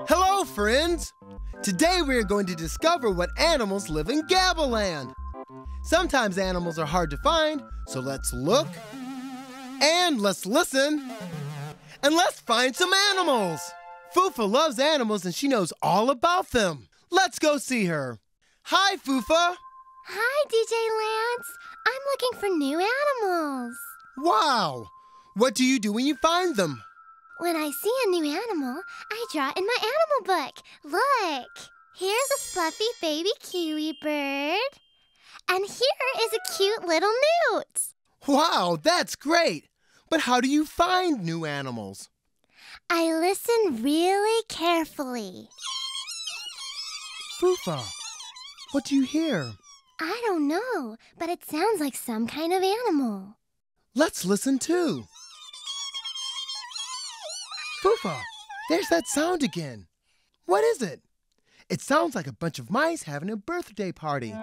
Hello, friends! Today we are going to discover what animals live in Gabaland. Sometimes animals are hard to find, so let's look, and let's listen, and let's find some animals! Fufa loves animals and she knows all about them. Let's go see her. Hi, Fufa! Hi, DJ Lance. I'm looking for new animals. Wow! What do you do when you find them? When I see a new animal, I draw it in my animal book. Look! Here's a fluffy baby kiwi bird. And here is a cute little newt. Wow, that's great! But how do you find new animals? I listen really carefully. Fufa, what do you hear? I don't know, but it sounds like some kind of animal. Let's listen too. Fufa, there's that sound again. What is it? It sounds like a bunch of mice having a birthday party.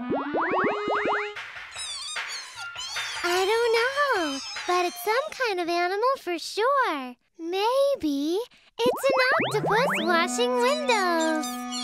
I don't know, but it's some kind of animal for sure. Maybe it's an octopus washing windows.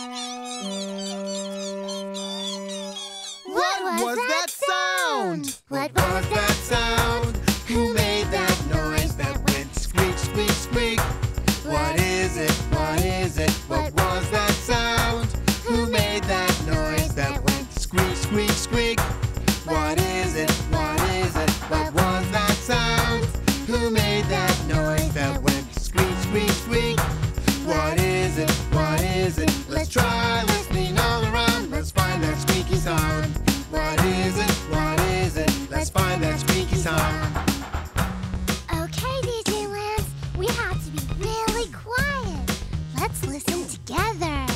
What was that sound? What was that sound? Who made that noise that went squeak, squeak, squeak? What is it? What is it? What was that sound? Who made that noise that went squeak, squeak, squeak? What is it? What is it? What was that sound? Who made that noise that went squeak, squeak, squeak? What is it? What is it? Let's try listening all around. Let's find that squeaky sound. What is it? What is it? Let's find that squeaky sound. Okay, DJ Lance, we have to be really quiet. Let's listen together.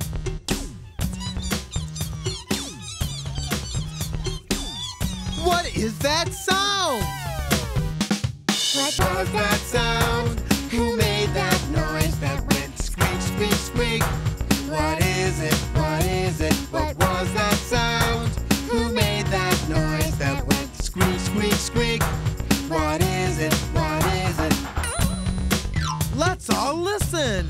What is that sound? What Was that sound? Who made that noise that went squeak, squeak, squeak? What is it? What is it? What was that sound? Who made that noise that went squeak, squeak, squeak? What is it? What is it? Let's all listen.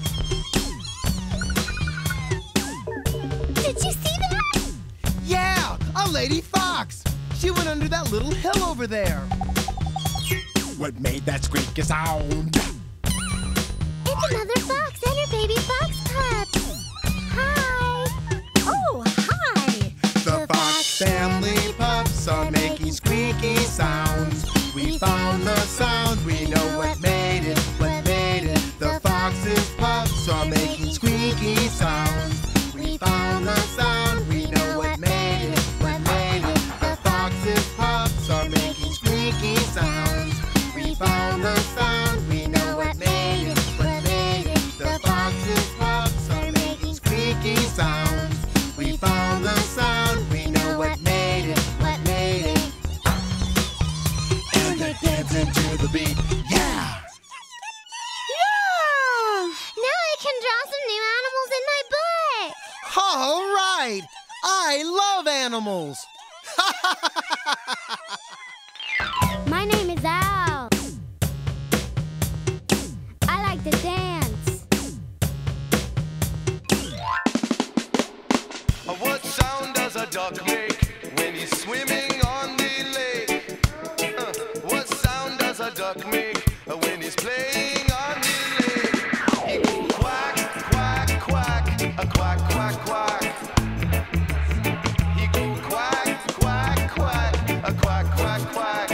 Did you see that? Yeah, a lady fox. She went under that little hill over there. What made that squeaky sound? It's another fox and her baby fox pups. Hi. Oh, hi! The fox family pups are making squeaky sounds. We found the sound, we know what made it, what made it. The fox's pups are making squeaky sounds. We found the sound, we know what made it, what made it. The fox's pups are making squeaky sounds. We found the sound, we know what made it, what made it. The fox's pups are making squeaky sounds. We found the sound, we know what made it, what made it. And they're dancing to the beat, yeah! Yeah! Now I can draw some new animals in my book. All right! I love animals! My name is Al. I like to dance. What sound does a duck make when he's swimming on the lake? What sound does a duck make when he's playing on the lake? He go quack, quack, quack, a quack, quack, quack. He go quack, quack, quack, a quack, quack, quack.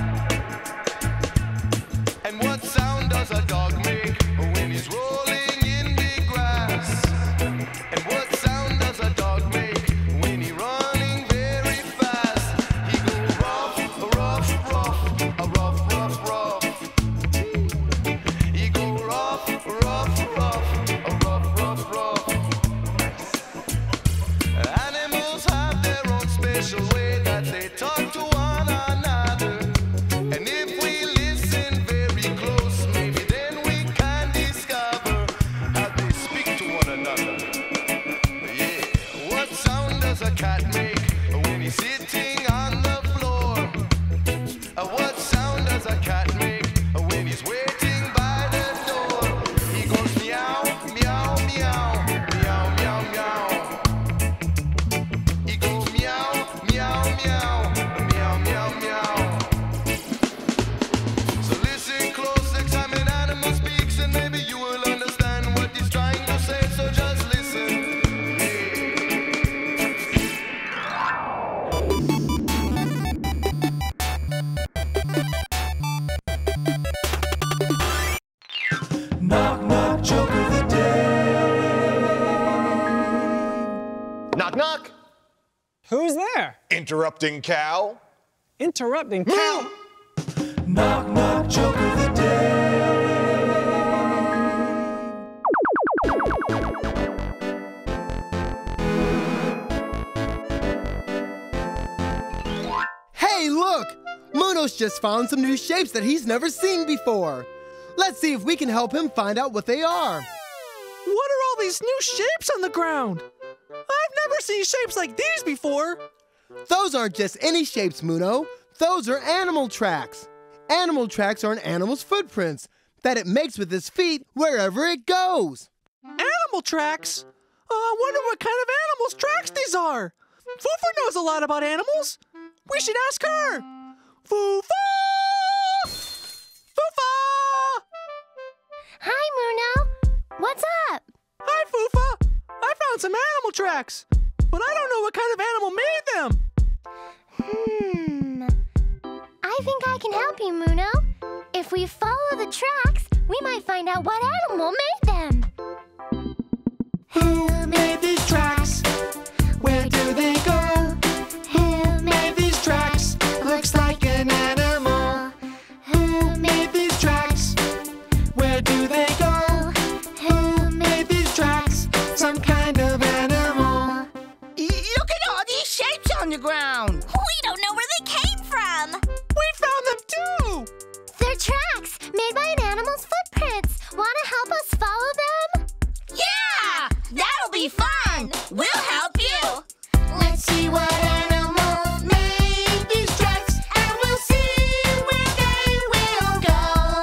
And what sound does a dog make when he's rolling in the grass? And what sound does a dog make when he's running Knock, knock. Who's there? Interrupting cow. Interrupting cow? Knock, knock, joke of the day. Hey, look! Muno's just found some new shapes that he's never seen before. Let's see if we can help him find out what they are. What are all these new shapes on the ground? I've never seen shapes like these before. Those aren't just any shapes, Muno. Those are animal tracks. Animal tracks are an animal's footprints that it makes with its feet wherever it goes. Animal tracks? I wonder what kind of animals' tracks these are. Fufa knows a lot about animals. We should ask her. Fufa! Fufa! Hi, Muno. What's up? Hi, Fufa. I found some animal tracks, but I don't know what kind of animal made them. I think I can help you, Muno. If we follow the tracks, we might find out what animal made them. Who made these tracks? Where do they go? Who made these tracks? Looks like an animal. Who made these tracks? Where do they go? Who made these tracks? Some kind of animal. Look at all these shapes on the ground. We don't know where they came from. We found them too! They're tracks made by an animal's footprints. Want to help us follow them? Yeah! That'll be fun! We'll help you! Let's see what animals made these tracks, and we'll see where they will go.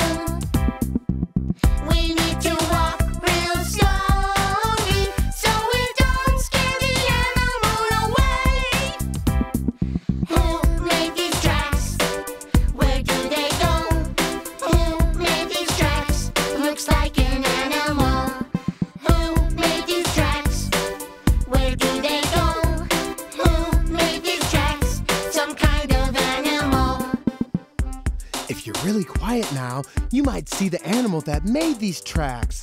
We need to walk real slowly so we don't scare the animal away. Who made these tracks? Where do they go? Who made these tracks? Looks like an animal. Who made these tracks? Where do they go? Who made these tracks? Some kind of animal. If you're really quiet now, you might see the animal that made these tracks.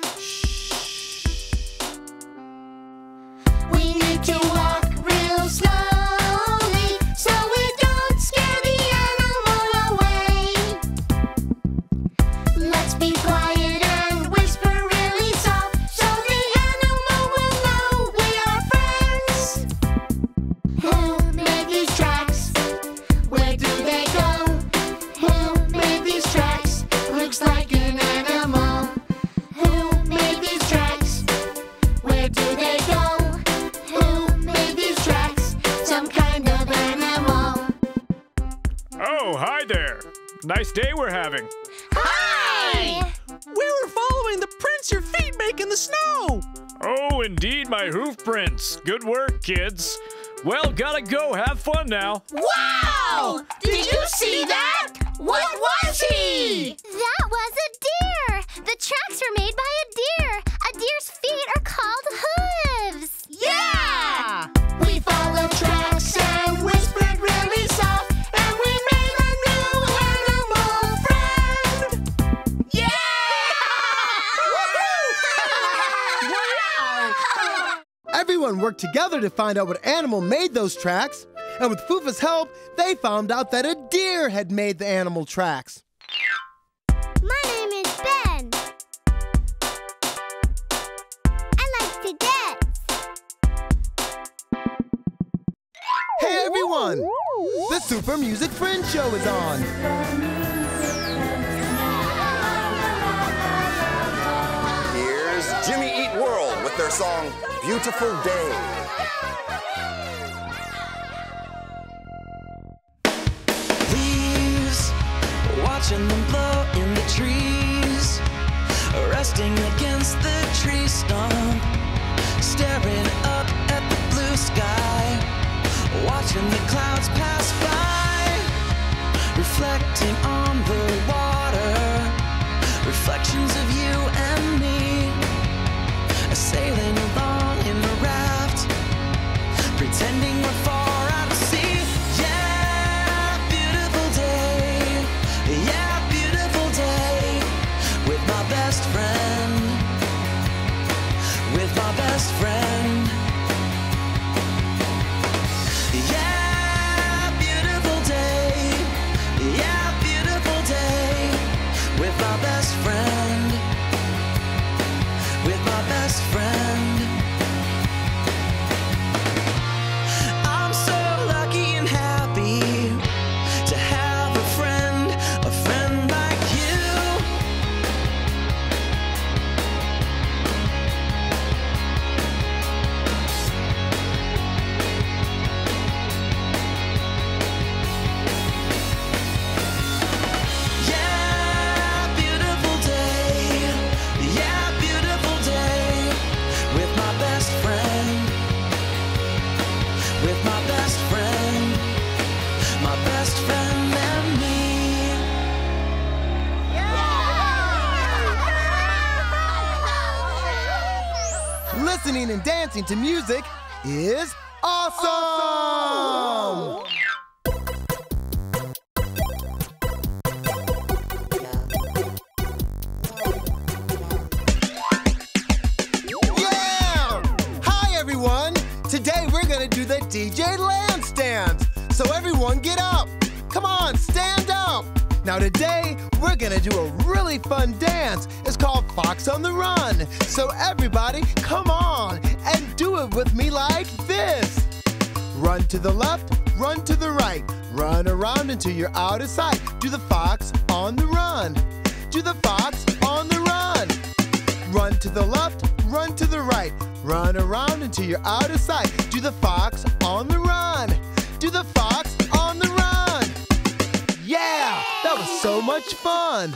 We need to walk real slowly so we don't scare the animal away. Let's be quiet and whisper really soft so the animal will know we are friends. Who made these tracks? Where do they go? Who made these tracks? Looks like an animal. Who made these tracks? Where do they go? Who made these tracks? Some kind of animal. Oh, hi there. Nice day we're having. Hi! We were following the prints your feet make in the snow. Oh, indeed, my hoof prints. Good work, kids. Well, gotta go. Have fun now. Wow! Did you see that? What was he? That was a deer. The tracks were made by a deer. A deer's feet are called hooves. Yeah! We followed tracks and whispered really soft, and we made a new animal friend. Yeah! Everyone worked together to find out what animal made those tracks. And with Fufa's help, they found out that a deer had made the animal tracks. My name is Ben. I like to dance. Hey everyone! The Super Music Friends Show is on. Here's Jimmy Eat World with their song Beautiful Day. Leaves, watching them blow in the trees, resting against the tree stump, staring up at the blue sky, watching the clouds pass by, reflecting on the water, reflections of you and me, sailing along in a raft, pretending we're far out to sea. Yeah, beautiful day. Yeah, beautiful day. With my best friend. With my best friend. best friend. I'm so lucky and happy to have a friend like you. Yeah, beautiful day. Yeah, beautiful day. With my best friend. With my best friend. My best friend and me. Listening and dancing to music is awesome! Yeah! Hi, everyone! Today we're gonna do the DJ Lance dance. So everyone get up. Come on, stand up. Now today, we're gonna do a really fun dance. It's called Fox on the Run. So everybody, come on and do it with me like this. Run to the left, run to the right. Run around until you're out of sight. Do the fox on the run. Do the fox on the run. Run to the left, run to the right. Run around until you're out of sight. Do the fox on the run. Do the fox on the run. Yeah, that was so much fun.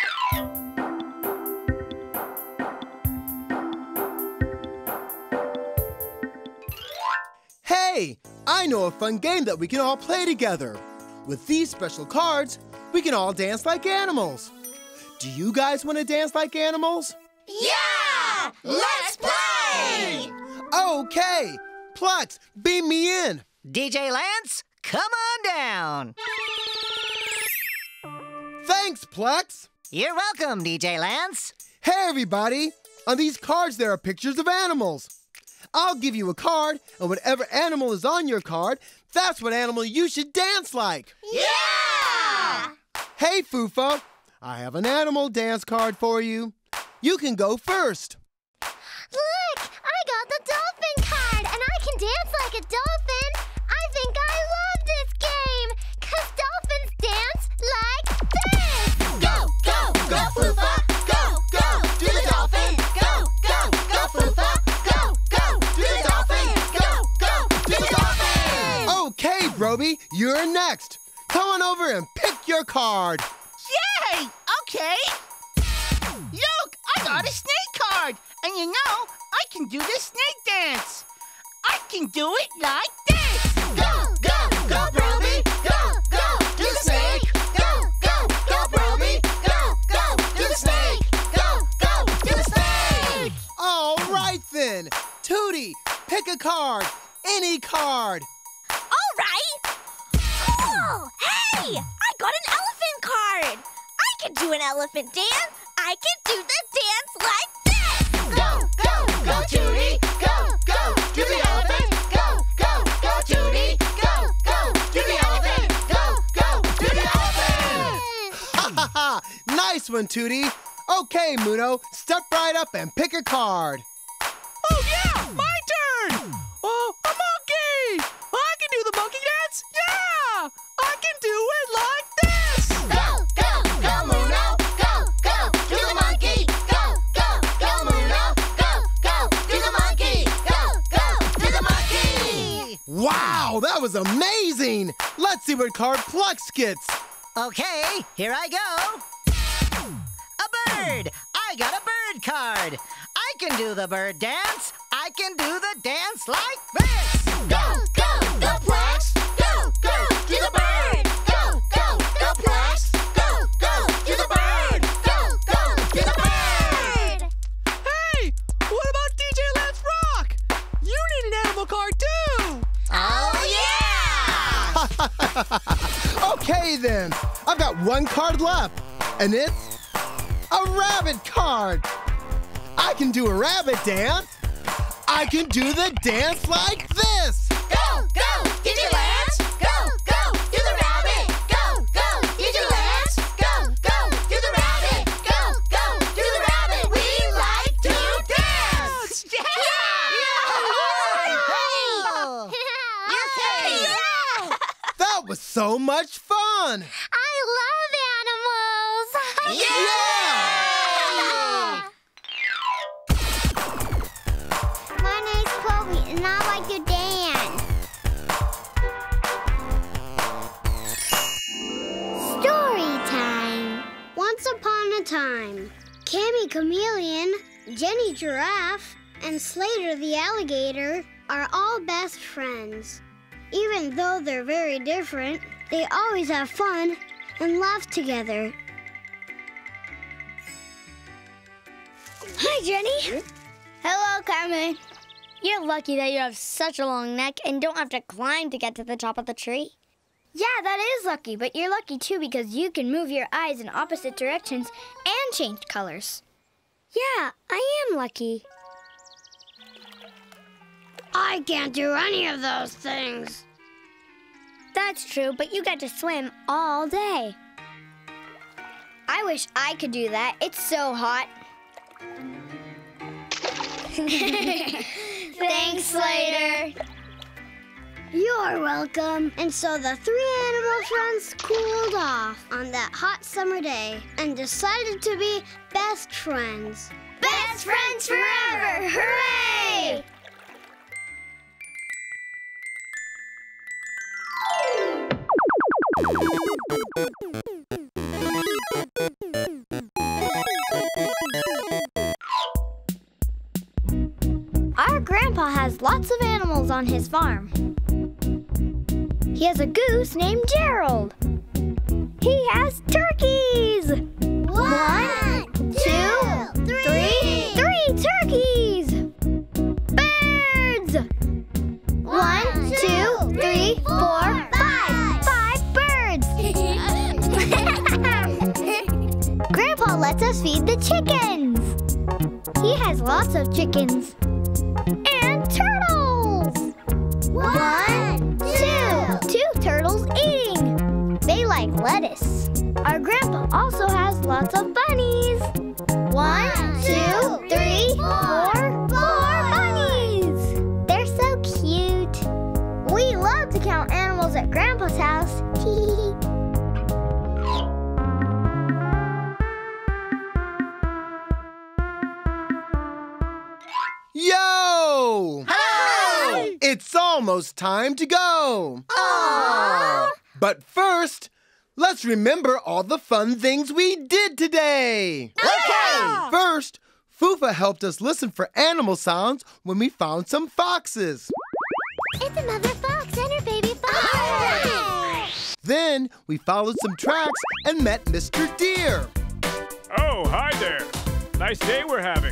Hey, I know a fun game that we can all play together. With these special cards, we can all dance like animals. Do you guys want to dance like animals? Yeah! Let's play! Okay, Plex, beam me in. DJ Lance, come on down. Thanks, Plex. You're welcome, DJ Lance. Hey, everybody. On these cards, there are pictures of animals. I'll give you a card, and whatever animal is on your card, that's what animal you should dance like. Yeah! Hey, Fufa, I have an animal dance card for you. You can go first. Look, I got the dolphin card, and I can dance like a dolphin. I think I love this game, 'cause dolphins dance like this. Go, go, go, Fufa! Go, go, do the dolphin! Go, go, go, Fufa! Go, go, do the dolphin! Go, go, do the dolphin! Okay, Broby, you're next. Come on over and pick your card. Yay! Okay. Look, I got a snake card. And you know, I can do the snake dance. I can do it like this. Go, go, go, Broby! Go, go, do the snake! Go, go, go, Broby! Go, go, do the snake! Go, go, do the snake! All right, then. Tootie, pick a card. Any card. All right. Cool. Hey, I got an elephant card. I can do an elephant dance. I can do the dance like this. Go, go, go, Tootie! Go, go, do the elephant! Go, go, go, Tootie! Go, go, do the elephant! Go, go, do the elephant! Ha ha ha! Nice one, Tootie. Okay, Muno, step right up and pick a card. Oh, yeah, my turn. Oh, a monkey. I can do the monkey dance. Yeah, I can do it like this. Go, go, go, Muno! Go, go, do the monkey! Go, go, go, Muno! Go, go, do the monkey! Go, go, do the monkey! Wow, that was amazing. Let's see what card Plex gets. Okay, here I go. A bird. I got a bird card. I can do the bird dance. I can do the dance like this. Go, go, go, Plex! Go, go, do the bird! Go, go, go, Plex! Go, go, do the bird! Go, go, do the bird! Hey, what about DJ Let's Rock? You need an animal card too. Oh, yeah! Okay, then. I've got one card left, and it's a rabbit card. I can do a rabbit dance. I can do the dance like this. Go, go, DJ Lance! Go, go, do the rabbit! Go, go, DJ Lance! Go, go, do the rabbit! Go, go, do the rabbit! We like to dance! so much fun! I love animals! My name's Chloe, and I like to dance. Story time. Once upon a time, Cammy Chameleon, Jenny Giraffe, and Slater the Alligator are all best friends. Even though they're very different, they always have fun and laugh together. Hi, Jenny. Hello, Cammy. You're lucky that you have such a long neck and don't have to climb to get to the top of the tree. Yeah, that is lucky, but you're lucky too because you can move your eyes in opposite directions and change colors. Yeah, I am lucky. I can't do any of those things. That's true, but you get to swim all day. I wish I could do that. It's so hot. Thanks, Slater. You're welcome. And so the three animal friends cooled off on that hot summer day and decided to be best friends. Best friends forever! Hooray! Our grandpa has lots of animals on his farm. He has a goose named Gerald. He has turkeys. 1, 2, 3. 3 turkeys. Birds. 1, 2, 3, 4, 5. 5 birds. Grandpa lets us feed the chickens. He has lots of chickens. And turtles! 1, 2. 2 turtles eating. They like lettuce. Our grandpa also has lots of bunnies. 1, 2, 3, 4. 4 bunnies! They're so cute. We love to count animals at Grandpa's house. Yo! Hi! It's almost time to go. Aww! But first, let's remember all the fun things we did today. Okay! First, Fufa helped us listen for animal sounds when we found some foxes. It's a mother fox and her baby fox. Then we followed some tracks and met Mr. Deer. Oh, hi there. Nice day we're having.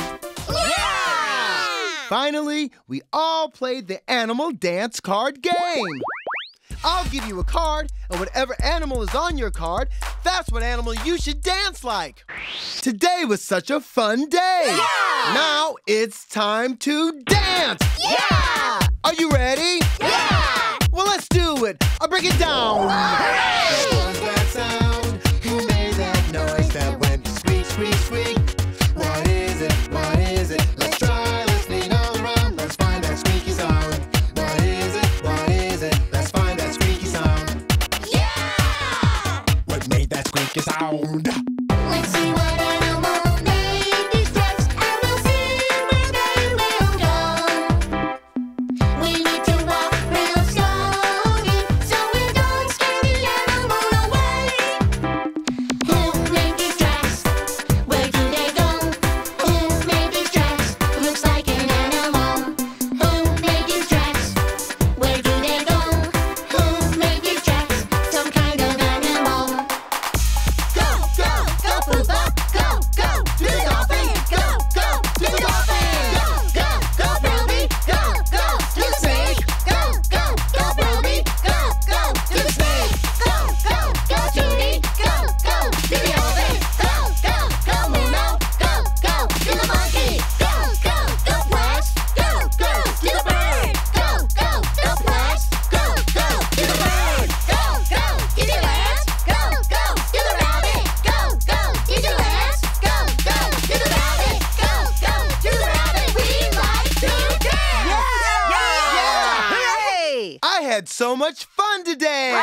Finally, we all played the animal dance card game. I'll give you a card, and whatever animal is on your card, that's what animal you should dance like. Today was such a fun day. Yeah! Now it's time to dance. Yeah! Are you ready? Yeah! Well, let's do it. I'll break it down. Hooray! What was that sound? Who made that noise that went squeak, squeak, squeak? What is it? What is it? Let's try listening all around. Let's find that squeaky sound. What is it? What is it? Let's find that squeaky sound. Yeah! What made that squeaky sound? Let's see what animals made these tracks, and we'll see where they will go. We need to walk real slowly, so we don't scare the animal had so much fun today!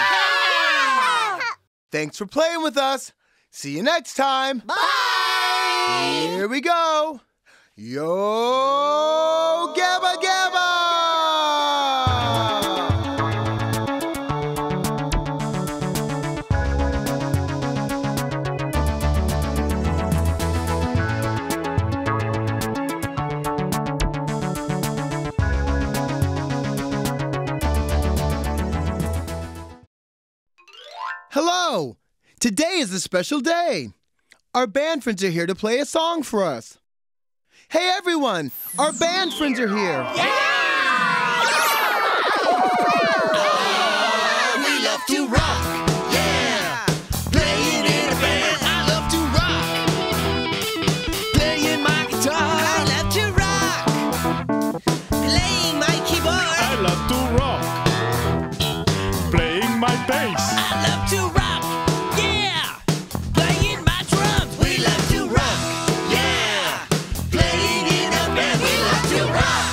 Thanks for playing with us. See you next time. Bye! Here we go. Yo, Gabba Gabba! Hello! Today is a special day. Our band friends are here to play a song for us. Hey everyone! Our band friends are here! We love to rock, yeah. Playing in a band, I love to rock. Playing my guitar, I love to rock. Playing my keyboard, I love to rock. Playing my bass, I love to rock, yeah. Playing my drums, we love to rock, yeah. Playing in a band, we love to rock,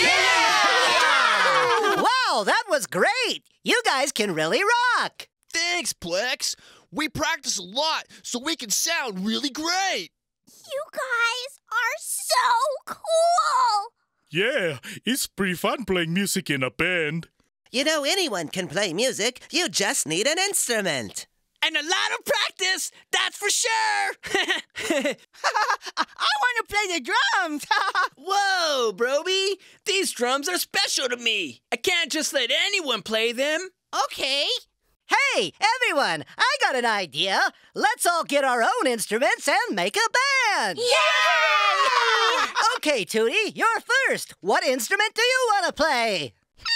yeah. Wow, that was great! You guys can really rock! Thanks, Plex. We practice a lot so we can sound really great. You guys are so cool! Yeah, it's pretty fun playing music in a band. You know, anyone can play music. You just need an instrument. And a lot of practice, that's for sure. I want to play the drums. Whoa, Broby. These drums are special to me. I can't just let anyone play them. Okay. Hey, everyone, I got an idea. Let's all get our own instruments and make a band. Yay! Okay, Tootie, you're first. What instrument do you want to play?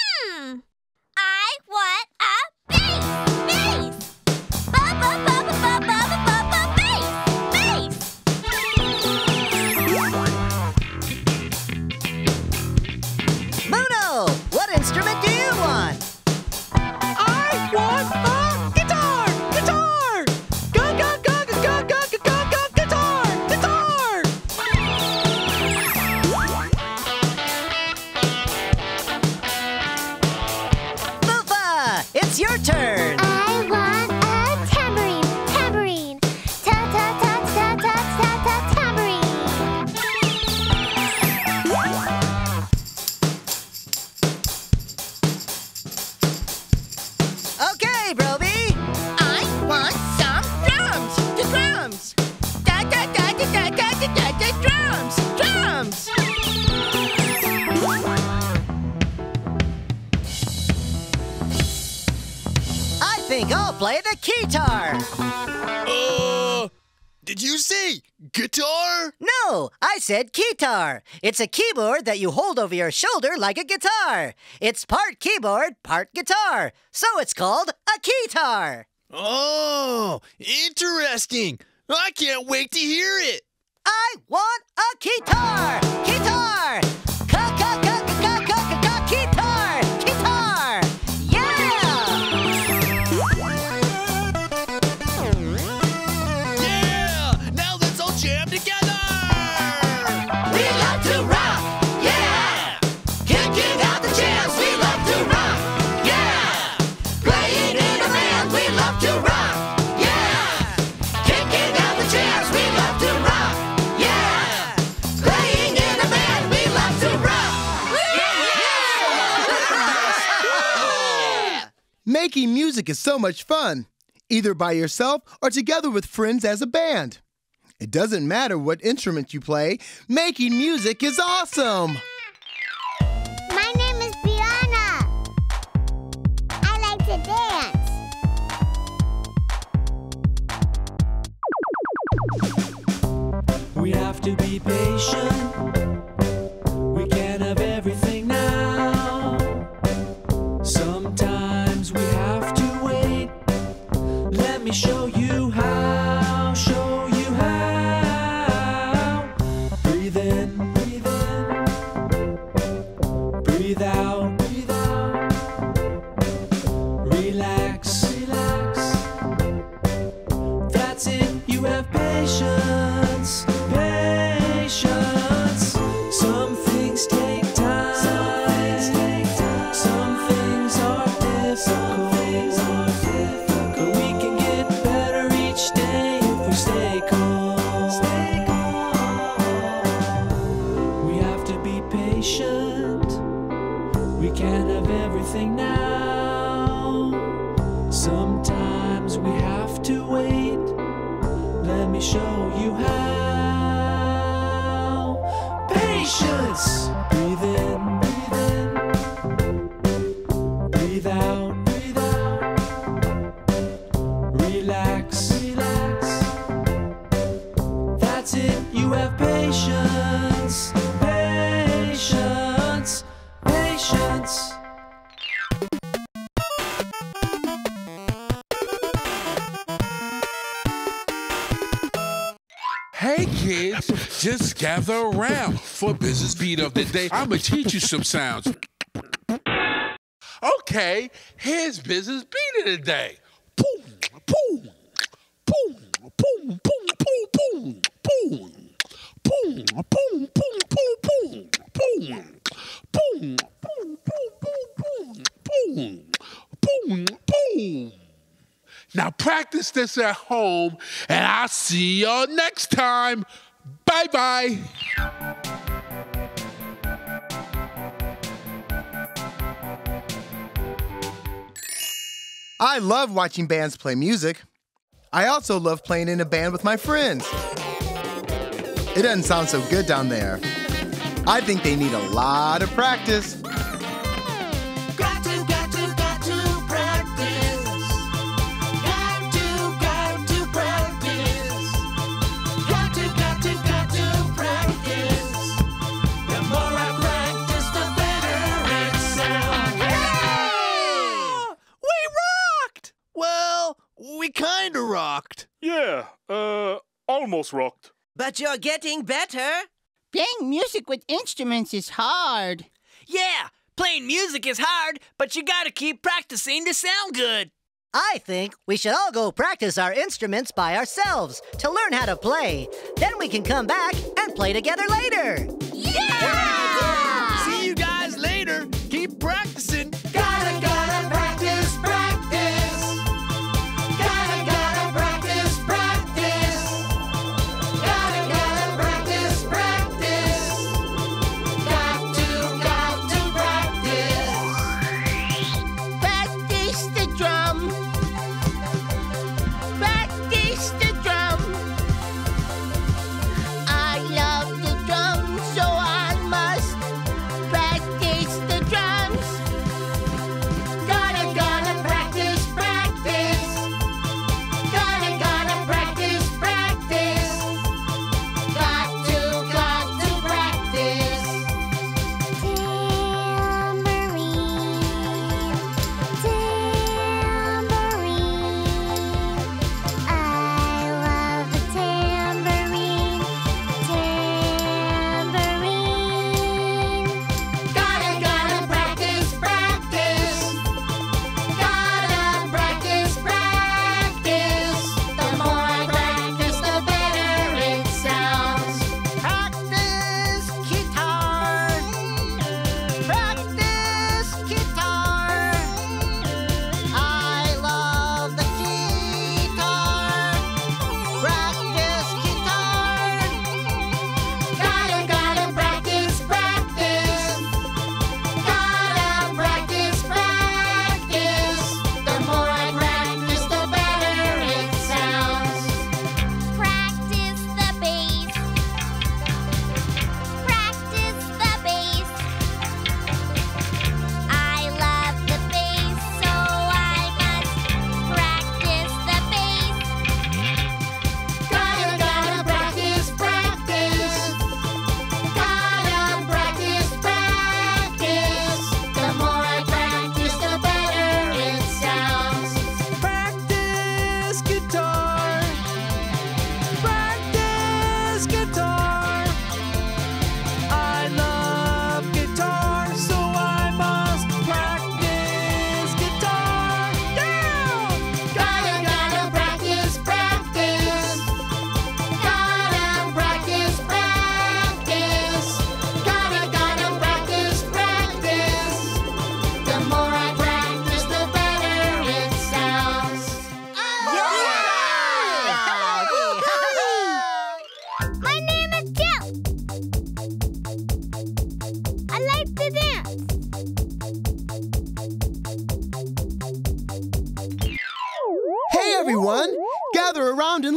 I want a bass! Bass! Ba-ba-ba-ba-ba-ba-ba-ba-ba bass! Bass! Muno, what instrument do you want? I want a guitar! Guitar! Go, go, go, go, go, go, go, go, go, guitar! Guitar! Boofa, it's your turn. I want a tambourine. Tambourine. Ta-ta-ta-ta-ta-ta-ta tambourine. Okay, Broby. I want some drums. The drums. Da da da da da da da da da drums. Drums. I think I'll play the guitar. Did you say guitar? No, I said guitar. It's a keyboard that you hold over your shoulder like a guitar. It's part keyboard, part guitar. So it's called a guitar. Oh, interesting. I can't wait to hear it. I want a guitar. Guitar. Guitar. Guitar. Yeah. Yeah! Now let's all jam together! We love to rock, yeah. Kicking out the jams, we love to rock, yeah. Playing in a band, we love to rock, yeah. Kicking out the jams, we love to rock, yeah. Playing in a band, we love to rock, yeah. Making music is so much fun, either by yourself or together with friends as a band. It doesn't matter what instrument you play, making music is awesome! My name is Brianna. I like to dance. We have to be patient. We can't have everything now. Sometimes we have to wait. Let me show you how. Show you how. Breathe in. Breathe in. Breathe out. Breathe out. Relax. Relax. That's it. You have patience. Patience. Some things take time. Some things are patient. We can't have everything now. Sometimes we have to wait. Let me show you how. Patience. Breathe in, breathe out, relax, that's it, you have patience, patience, patience. Hey kids, just gather around for Business Beat of the Day. I'ma teach you some sounds. Okay, here's Business Beat of the Day. Boom, boom, boom, boom, boom, boom, boom, boom, boom, boom, boom, boom, boom, boom, boom, boom, boom, boom. Now practice this at home, and I'll see y'all next time. Bye-bye. I love watching bands play music. I also love playing in a band with my friends. It doesn't sound so good down there. I think they need a lot of practice. Got to practice. Got to practice. Got to practice. The more I practice, the better it sounds. Yeah! We rocked! Well, we kinda rocked. Yeah, almost rocked. But you're getting better. Playing music with instruments is hard. Yeah, playing music is hard, but you gotta keep practicing to sound good. I think we should all go practice our instruments by ourselves to learn how to play. Then we can come back and play together later. Yeah! See you guys later. Keep practicing. Gotta practice. Gotta practice. Gotta practice. Got to practice. Practice the drum. Practice the drum. I love the drum so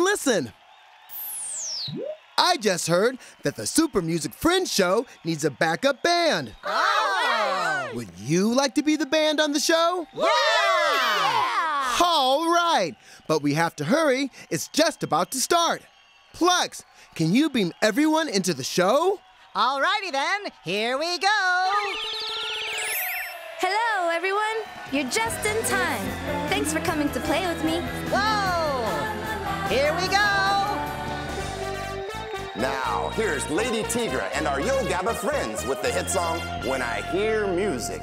listen. I just heard that the Super Music Friends show needs a backup band. Oh! Would you like to be the band on the show? Yeah! All right, but we have to hurry. It's just about to start. Plex, can you beam everyone into the show? All righty then, here we go. Hello, everyone. You're just in time. Thanks for coming to play with me. Whoa! Here we go. Now, here's Lady Tigra and our Yo Gabba friends with the hit song, When I Hear Music.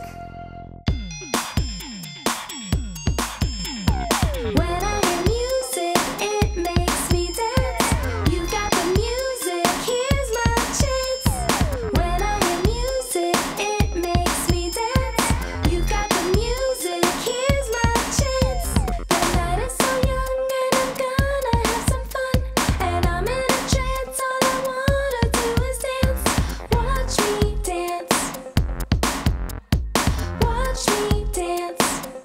When I hear music, it makes me dance. You got the music, here's my chance. When I hear music, it makes me dance. You got the music, here's my chance. The night is so young and I'm gonna have some fun. And I'm in a trance, all I wanna do is dance. Watch me dance. Watch me dance.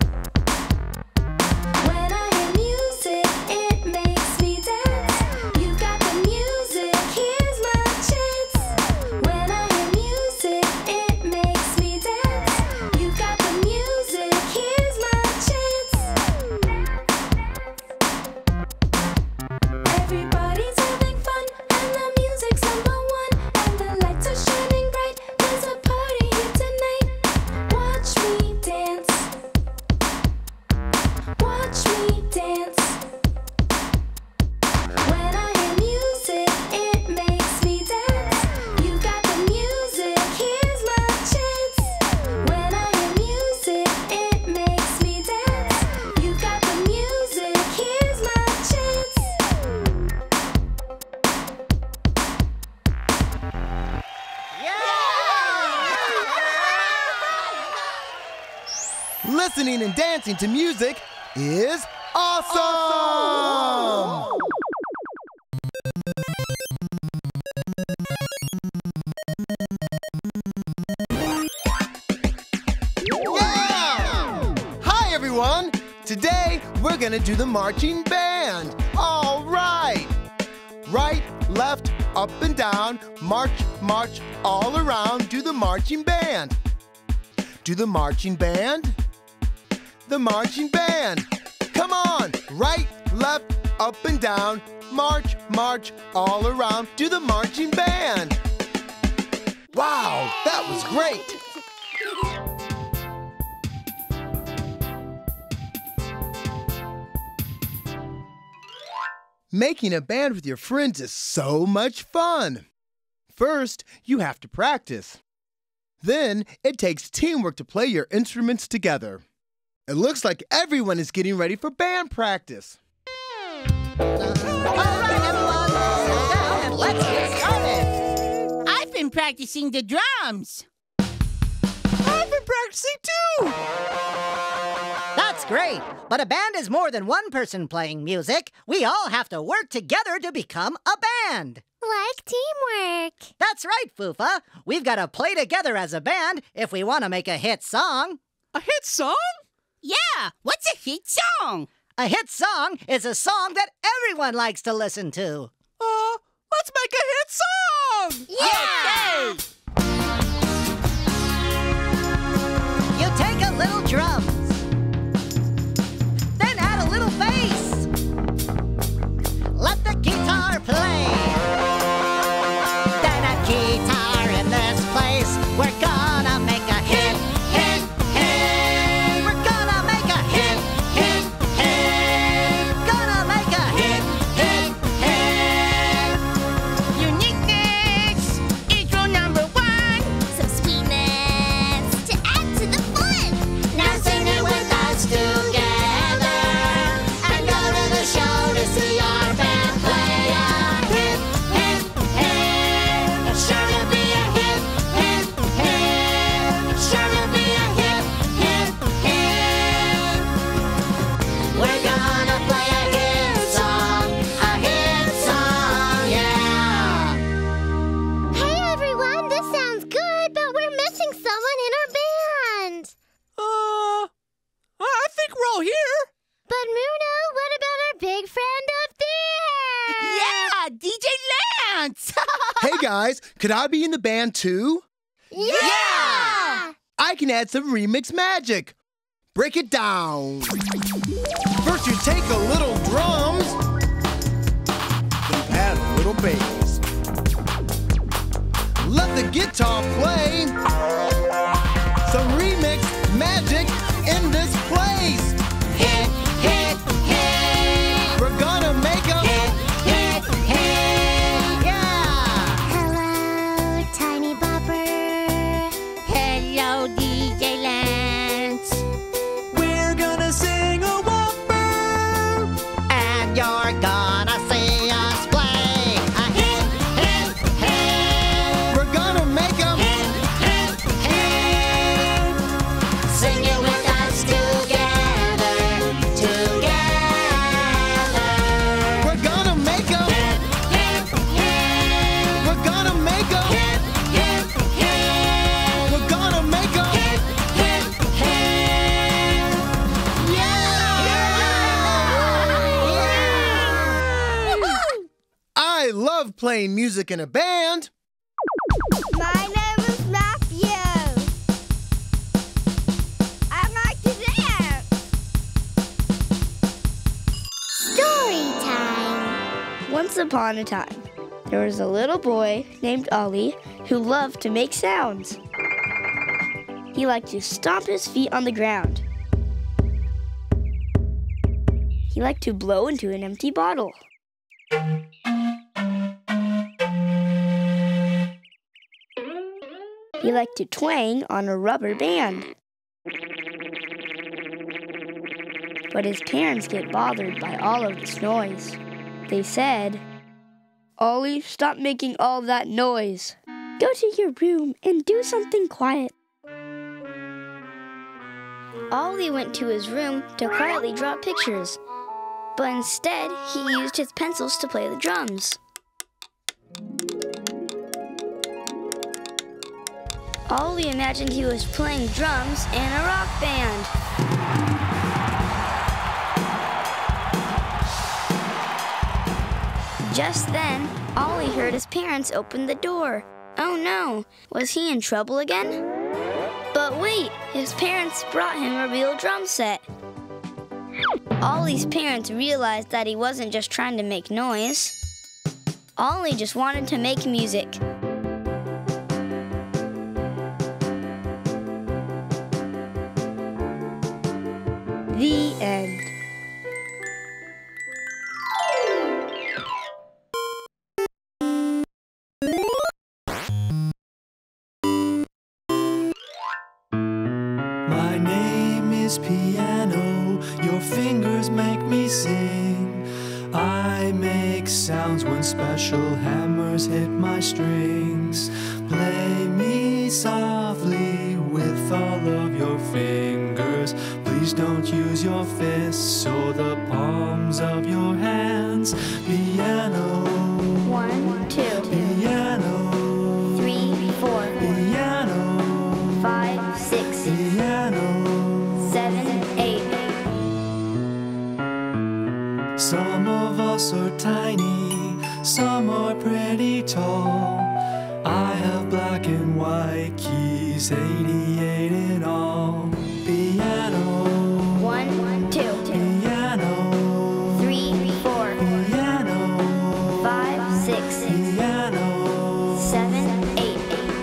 When I hear music, it makes me dance. You got the music, here's my chance. When I hear music, it makes me dance. You got the music, here's my chance. Everybody's having fun, and the music's #1, and the lights are shining bright. There's a party here tonight. Watch me dance. Watch me dance. When I hear music, it makes me dance. You got the music, here's my chance. When I hear music, it makes me dance. You got the music, here's my chance. Listening and dancing to music is awesome! Yeah! Hi, everyone! Today, we're gonna do the marching band. All right! Right, left, up and down, march, march, all around, do the marching band. Do the marching band. The marching band. Come on! Right, left, up and down, march, march, all around, do the marching band. Wow, that was great! Making a band with your friends is so much fun. First, you have to practice. Then, it takes teamwork to play your instruments together. It looks like everyone is getting ready for band practice. All right, everyone, sit down and let's get started. I've been practicing the drums. I've been practicing too. That's great, but a band is more than one person playing music. We all have to work together to become a band. Like teamwork. That's right, Fufa. We've got to play together as a band if we want to make a hit song. A hit song? Yeah, what's a hit song? A hit song is a song that everyone likes to listen to. Let's make a hit song! Yeah! You take a little drums, then add a little bass. Let the guitar play. Then a guitar in this place. We're gonna make a hit, hit, hit. We're gonna make a hit, hit, hit. Gonna make a hit, hit, hit. Uniqueness is rule #1. guys, could I be in the band too? Yeah! I can add some remix magic. Break it down. First you take a little drums, then add a little bass. Let the guitar play. Some remix magic in this place. Hit, hit, hit. We're gonna make a hit, hit, hit. Yeah! Hello, Tiny Bopper. Hello, DJ Lance. We're gonna sing a whopper, and you're gonna see us play a hit, hit, hit. We're gonna make a hit, hit, hit. Sing it with us together, together. We're gonna make a hit, hit, hit. We're gonna make a hit, hit, hit. We're gonna make a hit, hit, hit. I love playing music in a band. My name is Matthew. I like to dance. Story time. Once upon a time, there was a little boy named Ollie who loved to make sounds. He liked to stomp his feet on the ground. He liked to blow into an empty bottle. He liked to twang on a rubber band. But his parents get bothered by all of this noise. They said, "Ollie, stop making all that noise. Go to your room and do something quiet." Ollie went to his room to quietly draw pictures, but instead he used his pencils to play the drums. Ollie imagined he was playing drums in a rock band. Just then, Ollie heard his parents open the door. Oh no, was he in trouble again? But wait, his parents brought him a real drum set. Ollie's parents realized that he wasn't just trying to make noise. Ollie just wanted to make music. The end. My name is piano, your fingers make me sing. I make sounds when special hammers hit my strings. Play me softly with all of your fingers. Please don't use your fists or the palms of your hands. Piano. 1, 2, Piano. 3, 4, Piano. 5, 6, Piano. 7, 8. Some of us are tiny, some are pretty tall. I have black and white keys, 88 in all. Piano. 1, 2, Piano. 3, 4, Piano. 5, 6, Piano. 7, 8.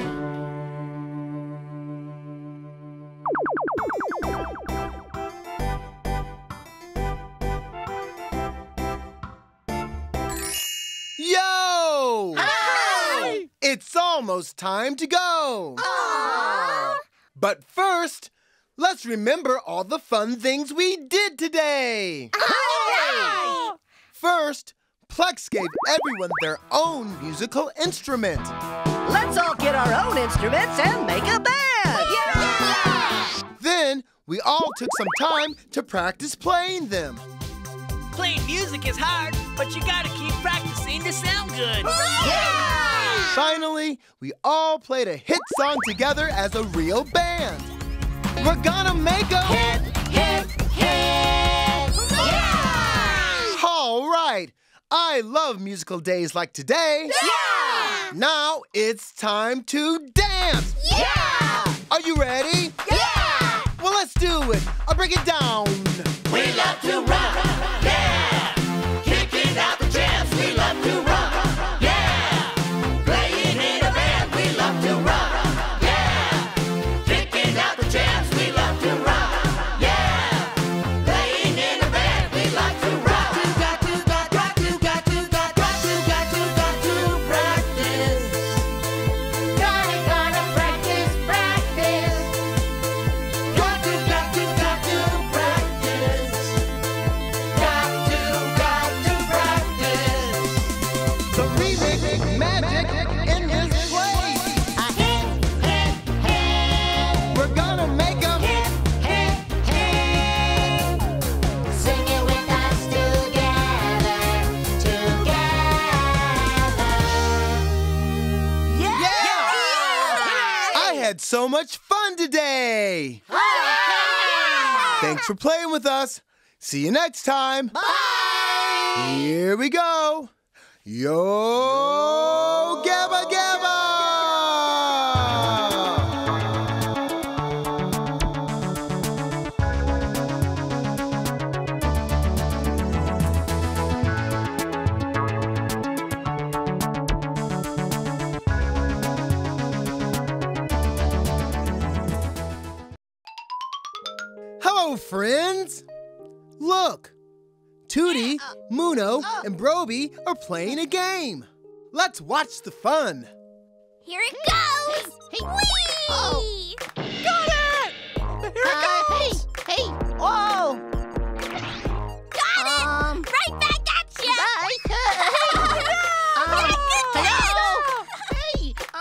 Yo! Hi! It's almost time to go. Aww. But first, let's remember all the fun things we did today. Hooray! First, Plex gave everyone their own musical instrument. Let's all get our own instruments and make a band! Then, we all took some time to practice playing them. Playing music is hard, but you gotta keep practicing to sound good. Finally, we all played a hit song together as a real band. We're gonna make a hit, hit, hit. All right. I love musical days like today. Now it's time to dance! Yeah! Are you ready? Yeah! Well, let's do it. I'll break it down. We love to rock, yeah! Kicking out the jams, we love to rock, yeah! Playing in a band, we love to rock, yeah! Kicking out the jams, we love to rock, yeah! Playing in a band, we like to rock. Got to practice. Gotta practice. Got to practice. The remix magic in this place. We're gonna make 'em Sing it with us together. Yeah! I had so much fun today. Thanks for playing with us. See you next time. Bye. Here we go. Yo Gabba Gabba! Hello, friends! Look! Tootie, Muno, and Broby are playing a game. Let's watch the fun. Here it goes! Whee! Got it! Here it goes! Hey! Whoa! Got it! Right back at you! Hello! Hey!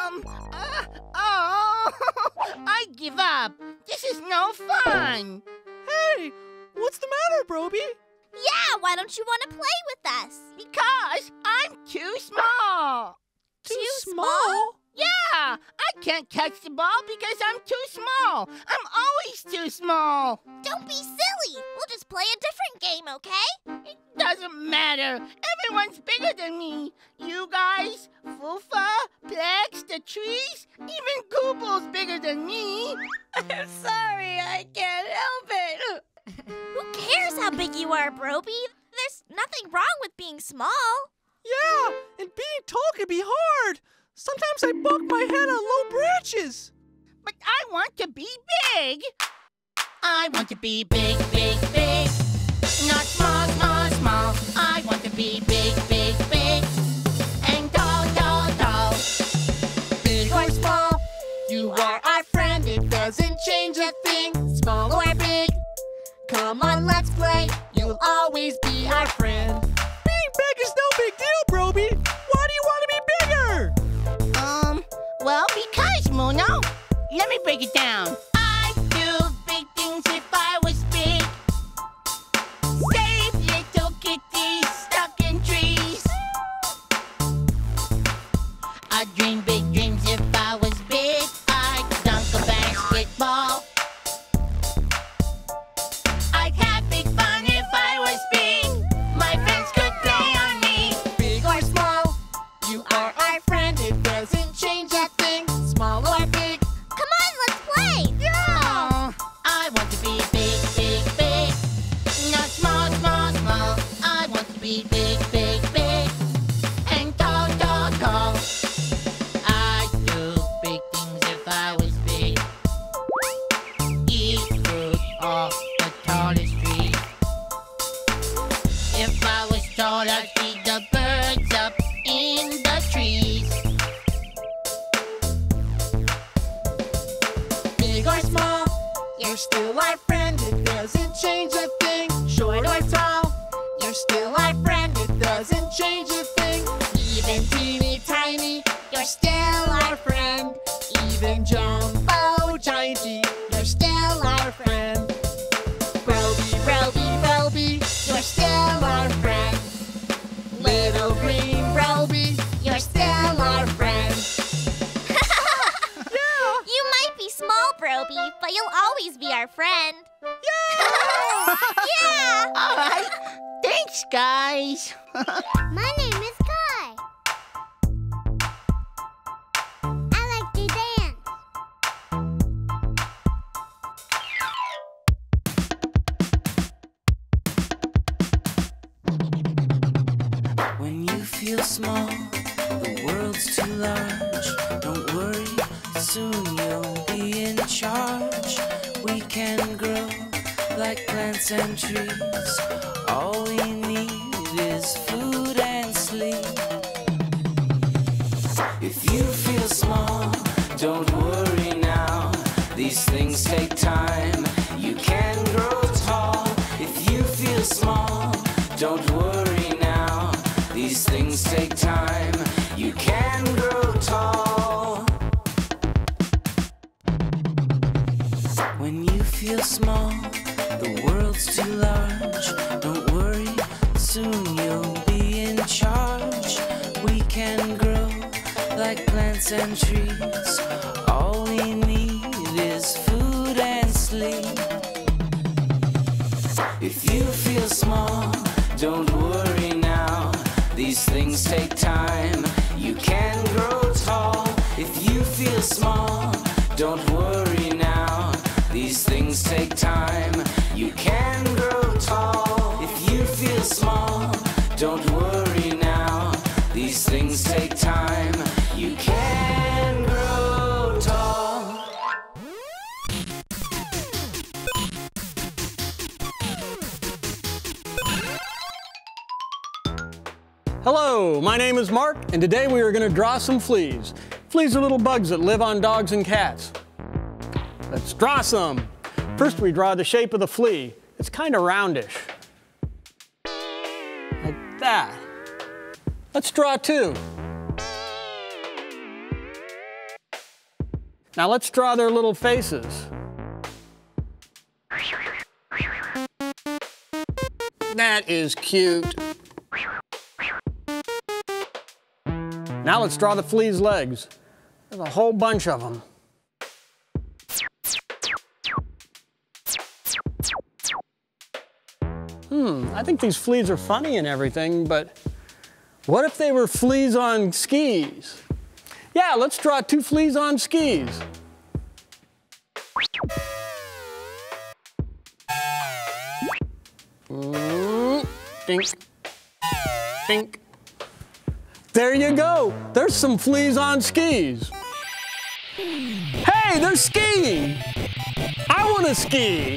I give up. This is no fun. Hey, what's the matter, Broby? Yeah, why don't you want to play with us? Because I'm too small. Too small? Yeah, I can't catch the ball because I'm too small. I'm always too small. Don't be silly. We'll just play a different game, okay? It doesn't matter. Everyone's bigger than me. You guys, Fufa, Plex, the trees, even Gooble's bigger than me. I'm sorry, I can't help it. Who cares how big you are, Broby? There's nothing wrong with being small. Yeah, and being tall can be hard. Sometimes I bump my head on low branches. But I want to be big. I want to be big, big, big. Not small, small, small. I want to be big, big, big. And tall, tall, tall. Big or small, you are our friend. It doesn't change a thing. Small or big. Come on, let's play. You'll always be our friend. Being big is no big deal, Broby. Why do you want to be bigger? Well, because, Muno. Let me break it down. I'd do big things if I was big. Save little kitties stuck in trees. I'd dream big dreams if I was big. I'd dunk a basketball. I'd have big fun if I was big. My friends could play on me. Big or small, you are our friend. It doesn't change a thing. Small or big. Come on, let's play. Yeah. I want to be big, big, big. Not small, small, small. I want to be big, big, big. And tall, tall, tall. I'd do big things if I was big. Eat fruit off the tallest tree. If I was tall, I'd feed the birds up in the trees. Big or small, you're still our friend. It doesn't change a thing. Short or tall, you're still our friend. It doesn't change a thing. Even teeny tiny, you're still our friend. Even jumbo gianty, you're still our friend. Broby, Broby, Broby, you're still our friend. Little green Broby, you're still our friend. You might be small, Broby, but you'll always be our friend. Yeah! All right. Thanks, guys. My name is Kai. small, the world's too large. Don't worry, soon you'll be in charge. We can grow like plants and trees. All we need is food and sleep. If you feel small, don't worry now. These things take time. You can grow tall. If you feel small, don't worry now. These things take time. You can grow tall. When you feel small, the world's too large. Don't worry, soon you'll be in charge. We can grow like plants and trees. All we need is food and sleep. If you feel small, don't worry now. These things take time. You can grow tall. If you feel small, don't worry now. These things take time. You can grow tall. If you feel small, don't worry now. These things take time. You can grow tall. Hello, my name is Mark, and today we are going to draw some fleas. Fleas are little bugs that live on dogs and cats. Let's draw some. First, we draw the shape of the flea. It's kind of roundish. Like that. Let's draw two. Now let's draw their little faces. That is cute. Now let's draw the flea's legs. There's a whole bunch of them. I think these fleas are funny and everything, but what if they were fleas on skis? Yeah, let's draw two fleas on skis. Dink, dink. There you go. There's some fleas on skis. Hey, they're skiing. I want to ski.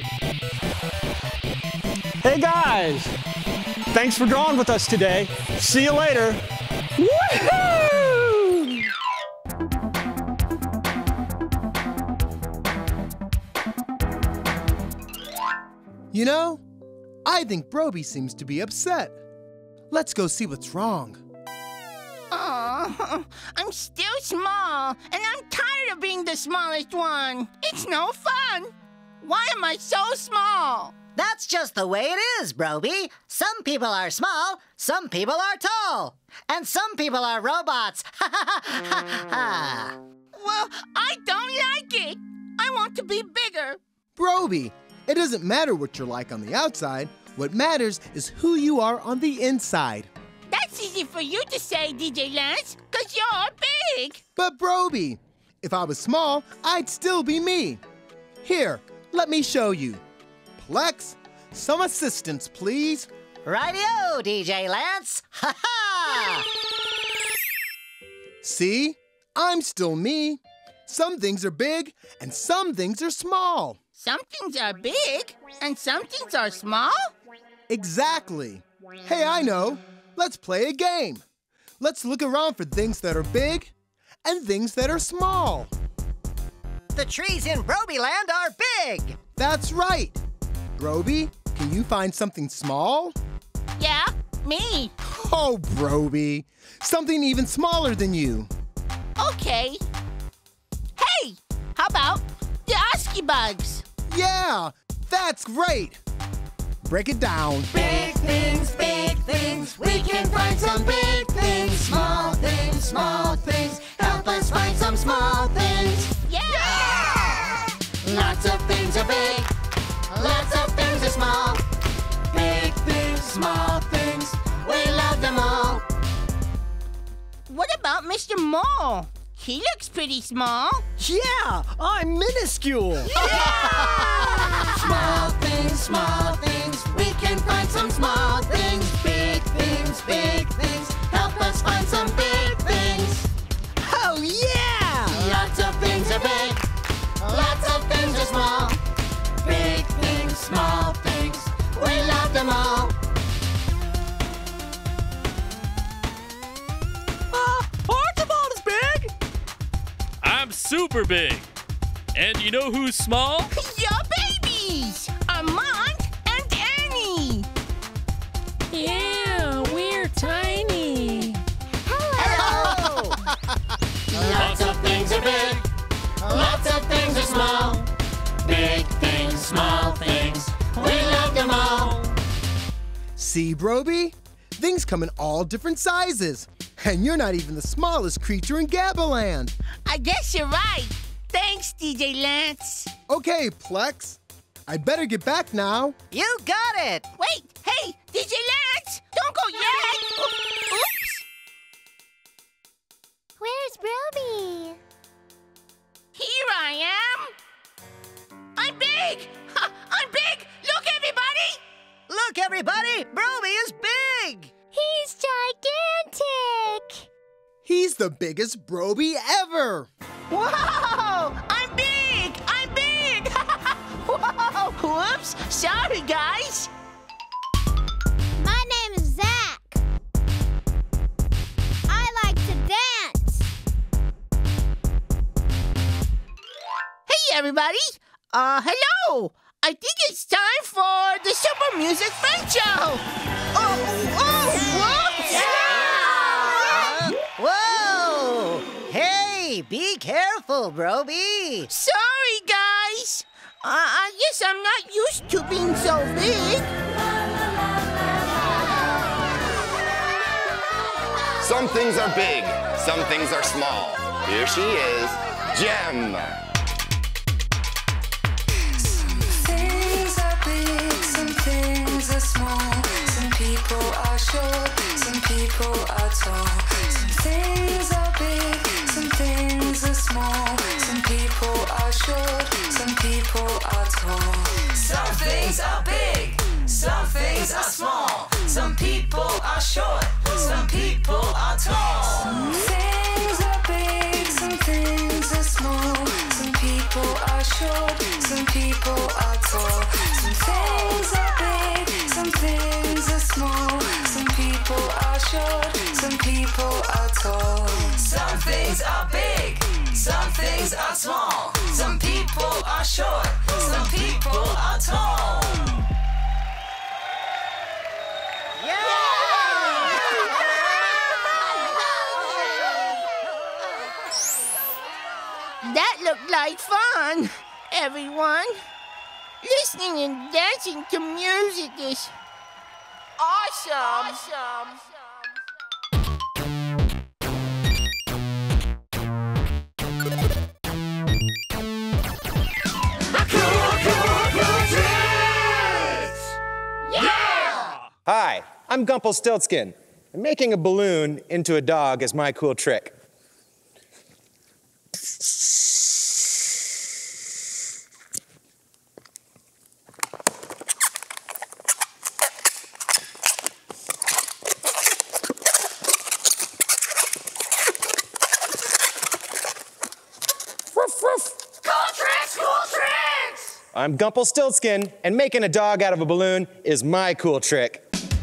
Hey guys, thanks for drawing with us today. See you later. Woohoo! You know, I think Broby seems to be upset. Let's go see what's wrong. Oh, I'm still small, and I'm tired of being the smallest one. It's no fun. Why am I so small? That's just the way it is, Broby. Some people are small, some people are tall, and some people are robots. Ha ha ha ha. Well, I don't like it. I want to be bigger. Broby, it doesn't matter what you're like on the outside. What matters is who you are on the inside. That's easy for you to say, DJ Lance, because you're big. But Broby, if I was small, I'd still be me. Here, let me show you. Plex, some assistance, please. Rightio, DJ Lance. Ha ha! See? I'm still me. Some things are big and some things are small. Some things are big and some things are small? Exactly. Hey, I know. Let's play a game. Let's look around for things that are big and things that are small. The trees in Brobyland are big. That's right. Broby, can you find something small? Yeah, me. Oh, Broby. Something even smaller than you. Okay. Hey, how about the Oski bugs? Yeah, that's great. Break it down. Big things, we can find some big things. Small things, help us find some small things. Yeah! Lots of things are big, lots of things are small. Big things, small things, we love them all. What about Mr. Mole? He looks pretty small. Yeah, I'm minuscule. Yeah! Small things, we can find some small things. Big things, help help us find some big things. Oh, yeah! Lots of things are big. Lots of things are small. Big things, small things. We love them all. Archibald is big! I'm super big. And you know who's small? Your babies! Armand and Annie! Yeah, we're tiny. Hello! Lots of things are big. Lots of things are small. Big things, small things. We love them all. See, Broby? Things come in all different sizes. And you're not even the smallest creature in Gabaland. I guess you're right. Thanks, DJ Lance. Okay, Plex. I better get back now. You got it! Wait, hey, DJ Lance! Don't go yet! Oops! Where's Broby? Here I am! I'm big! I'm big! Look, everybody! Look, everybody! Broby is big! He's gigantic! He's the biggest Broby ever. Whoa! I'm big! I'm big! Whoa! Whoops! Sorry, guys! My name is Zach. I like to dance. Hey, everybody! Hello! I think it's time for the Super Music Friend Show! Whoops! Whoa! Hey, be careful, Broby! Sorry, guys! I guess I'm not used to being so big. Some things are big, some things are small. Here she is, Gem. Some things are big, some things are small. Some people are short, some people are tall. Some things are big, some things are small. Some people are short, some people are tall. Some things are big, some things are small. Some people are short, some people are tall. Some things are big, some things are small. Some people are short, some people are tall. Some things are big, some things are small. Some people are short, some people are tall. Some things are big, some things are small. Some people are short, some people are tall. That looked like fun, everyone. Listening and dancing to music is awesome. Hi, I'm Gumpelstiltskin, and making a balloon into a dog is my cool trick. I'm Gumpelstiltskin, and making a dog out of a balloon is my cool trick.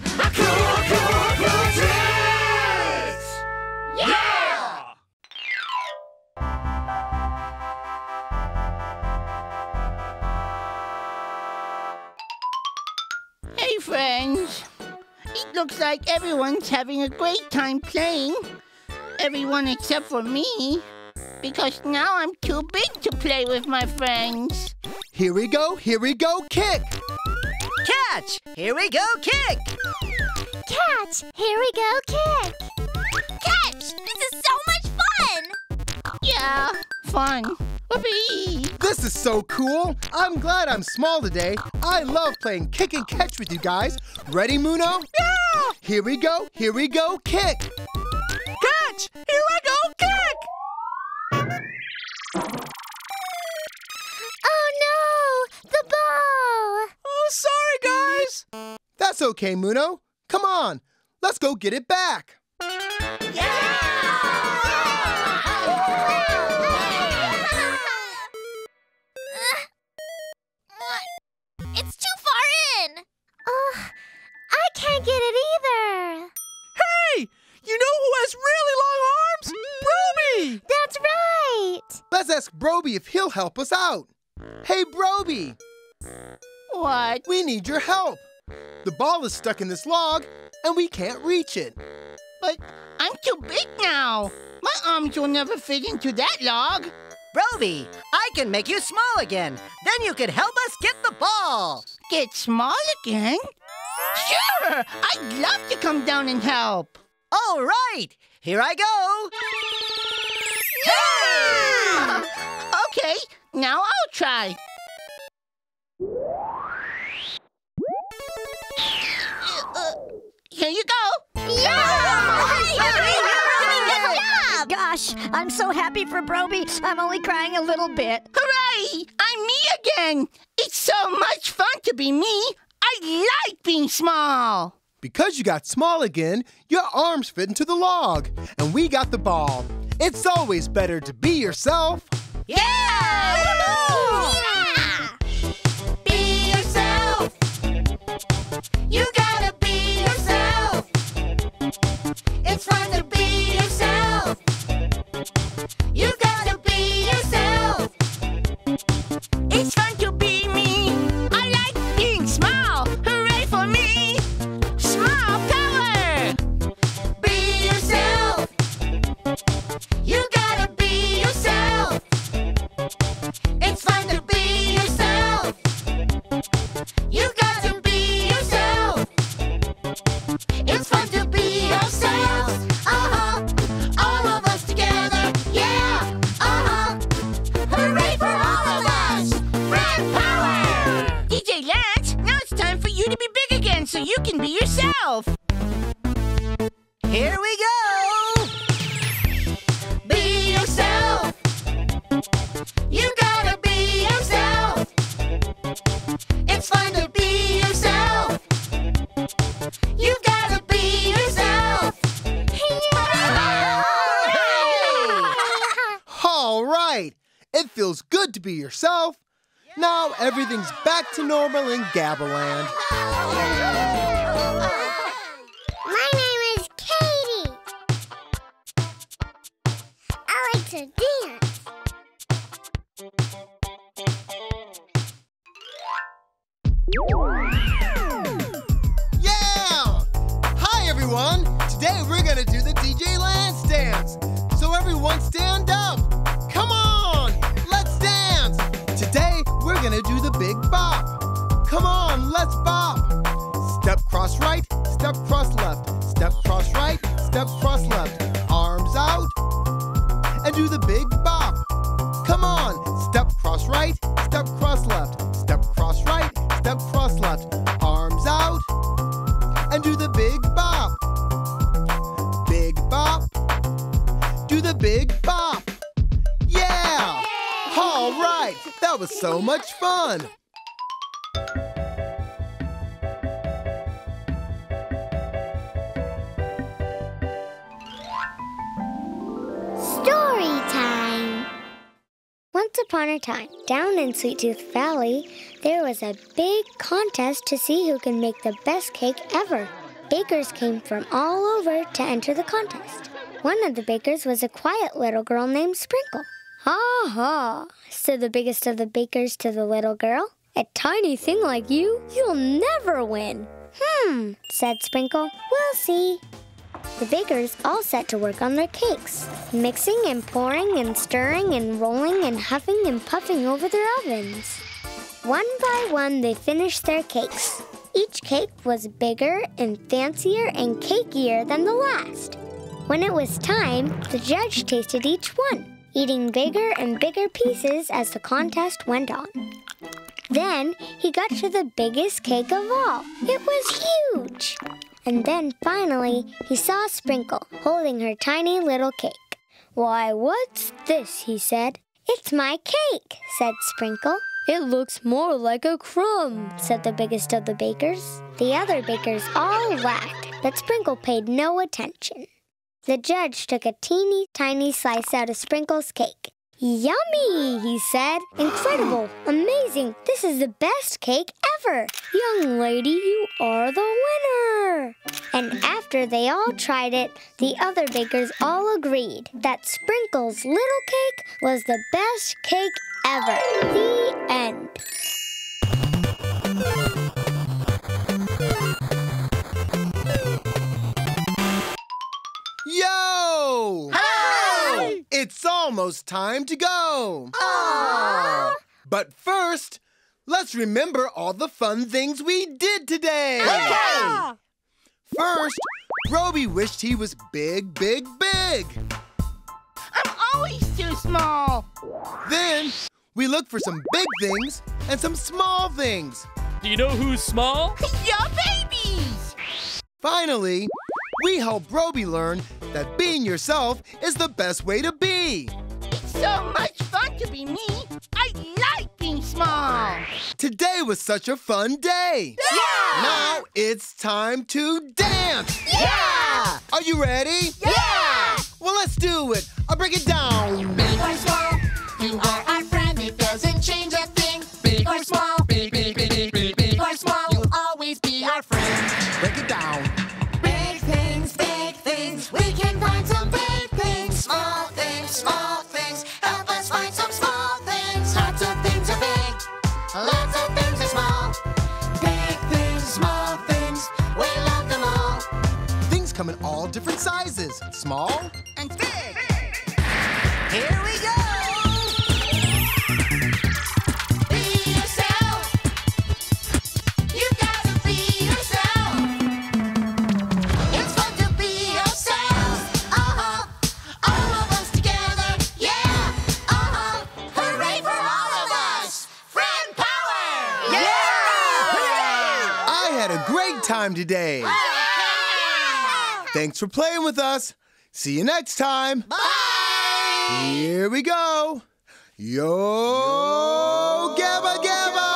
Hey, friends. It looks like everyone's having a great time playing. Everyone except for me. Because now I'm too big to play with my friends. Here we go, kick! Catch! Here we go, kick! Catch! Here we go, kick! Catch! This is so much fun! Yeah, fun. Whoopee! This is so cool! I'm glad I'm small today. I love playing kick and catch with you guys. Ready, Muno? Yeah! Here we go, kick! Catch! Here I go, kick! Oh no! The ball! Oh, sorry, guys! That's okay, Muno. Come on, let's go get it back. Broby if he'll help us out. Hey, Broby! What? We need your help. The ball is stuck in this log, and we can't reach it. But I'm too big now. My arms will never fit into that log. Broby, I can make you small again. Then you can help us get the ball. Get small again? Sure! I'd love to come down and help. All right, here I go. Yeah! Okay, now I'll try. Here you go. Gosh, I'm so happy for Broby. I'm only crying a little bit. Hooray! I'm me again. It's so much fun to be me. I like being small. Because you got small again, your arms fit into the log, and we got the ball. It's always better to be yourself. Yeah! Be yourself. You gotta be yourself. It's fun to be yourself. You gotta be yourself. It's fun to be me. I like being small. Hooray for me. Small power. Be yourself. You gotta be yourself. It's fun to be yourself. You gotta be yourself. It's fun to be yourselves. All of us together. Yeah. Hooray for all of us. Red power. DJ Lance, now it's time for you to be big again so you can be yourself. Here we go. Be yourself. You gotta be yourself. It's fun to be yourself. You gotta be yourself. All right. It feels good to be yourself. Now everything's back to normal in Gabaland. My name is Katie. I like to dance. Yeah! Hi, everyone. Today we're going to do the DJ Lance dance. So everyone stand up. Come on, let's dance. Today we're going to do the big bop. Come on, let's bop. Step cross right, step cross left. Step cross right, step cross left. Arms out and do the big bop. Come on, step cross right, step cross left. Step cross right, step cross left. Arms out and do the big bop. Big bop. Do the big bop. Yeah! All right, that was so much fun. Story time! Once upon a time, down in Sweet Tooth Valley, there was a big contest to see who can make the best cake ever. Bakers came from all over to enter the contest. One of the bakers was a quiet little girl named Sprinkle. "Ha ha," said the biggest of the bakers to the little girl. "A tiny thing like you, you'll never win." Said Sprinkle. "We'll see." The bakers all set to work on their cakes, mixing and pouring and stirring and rolling and huffing and puffing over their ovens. One by one, they finished their cakes. Each cake was bigger and fancier and cakier than the last. When it was time, the judge tasted each one, eating bigger and bigger pieces as the contest went on. Then he got to the biggest cake of all. It was huge. And then finally, he saw Sprinkle holding her tiny little cake. "Why, what's this?" he said. "It's my cake," said Sprinkle. "It looks more like a crumb," said the biggest of the bakers. The other bakers all laughed, but Sprinkle paid no attention. The judge took a teeny tiny slice out of Sprinkle's cake. "Yummy," he said. "Incredible, amazing, this is the best cake ever. Young lady, you are the winner." And after they all tried it, the other bakers all agreed that Sprinkle's little cake was the best cake ever. The end. Yo! Hi! It's almost time to go. Aww! But first, let's remember all the fun things we did today. Okay! First, Roby wished he was big, big, big. I'm always too small. Then, we looked for some big things and some small things. Do you know who's small? Your babies! Finally, we helped Roby learn that being yourself is the best way to be. So much fun to be me. I like being small. Today was such a fun day. Yeah! Now it's time to dance. Yeah! Are you ready? Yeah! Well, let's do it. I'll break it down. Big or small, you are our friend. It doesn't change a thing. Big or small, big or small, you'll always be our friend. Break it down. Big things, we can find some big things. Small things, help us find some small things. Lots of things are big, lots of things are small. Big things, small things, we love them all. Things come in all different sizes. Small and big. Here we go. Be yourself. You gotta be yourself. It's fun to be yourself. All of us together. Yeah. Hooray for all of us. Friend power. I had a great time today. Thanks for playing with us. See you next time. Bye. Here we go. Yo, Gabba Gabba!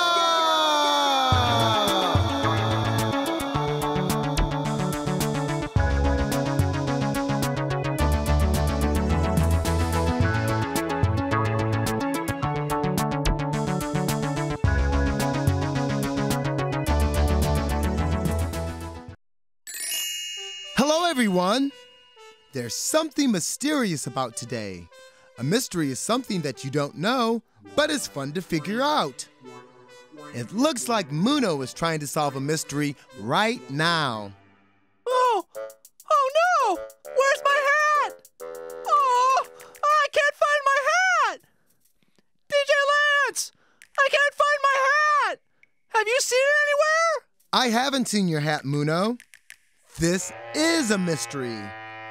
Hello, everyone. There's something mysterious about today. A mystery is something that you don't know, but is fun to figure out. It looks like Muno is trying to solve a mystery right now. Oh no! Where's my hat? Oh, I can't find my hat! DJ Lance! I can't find my hat! Have you seen it anywhere? I haven't seen your hat, Muno. This is a mystery.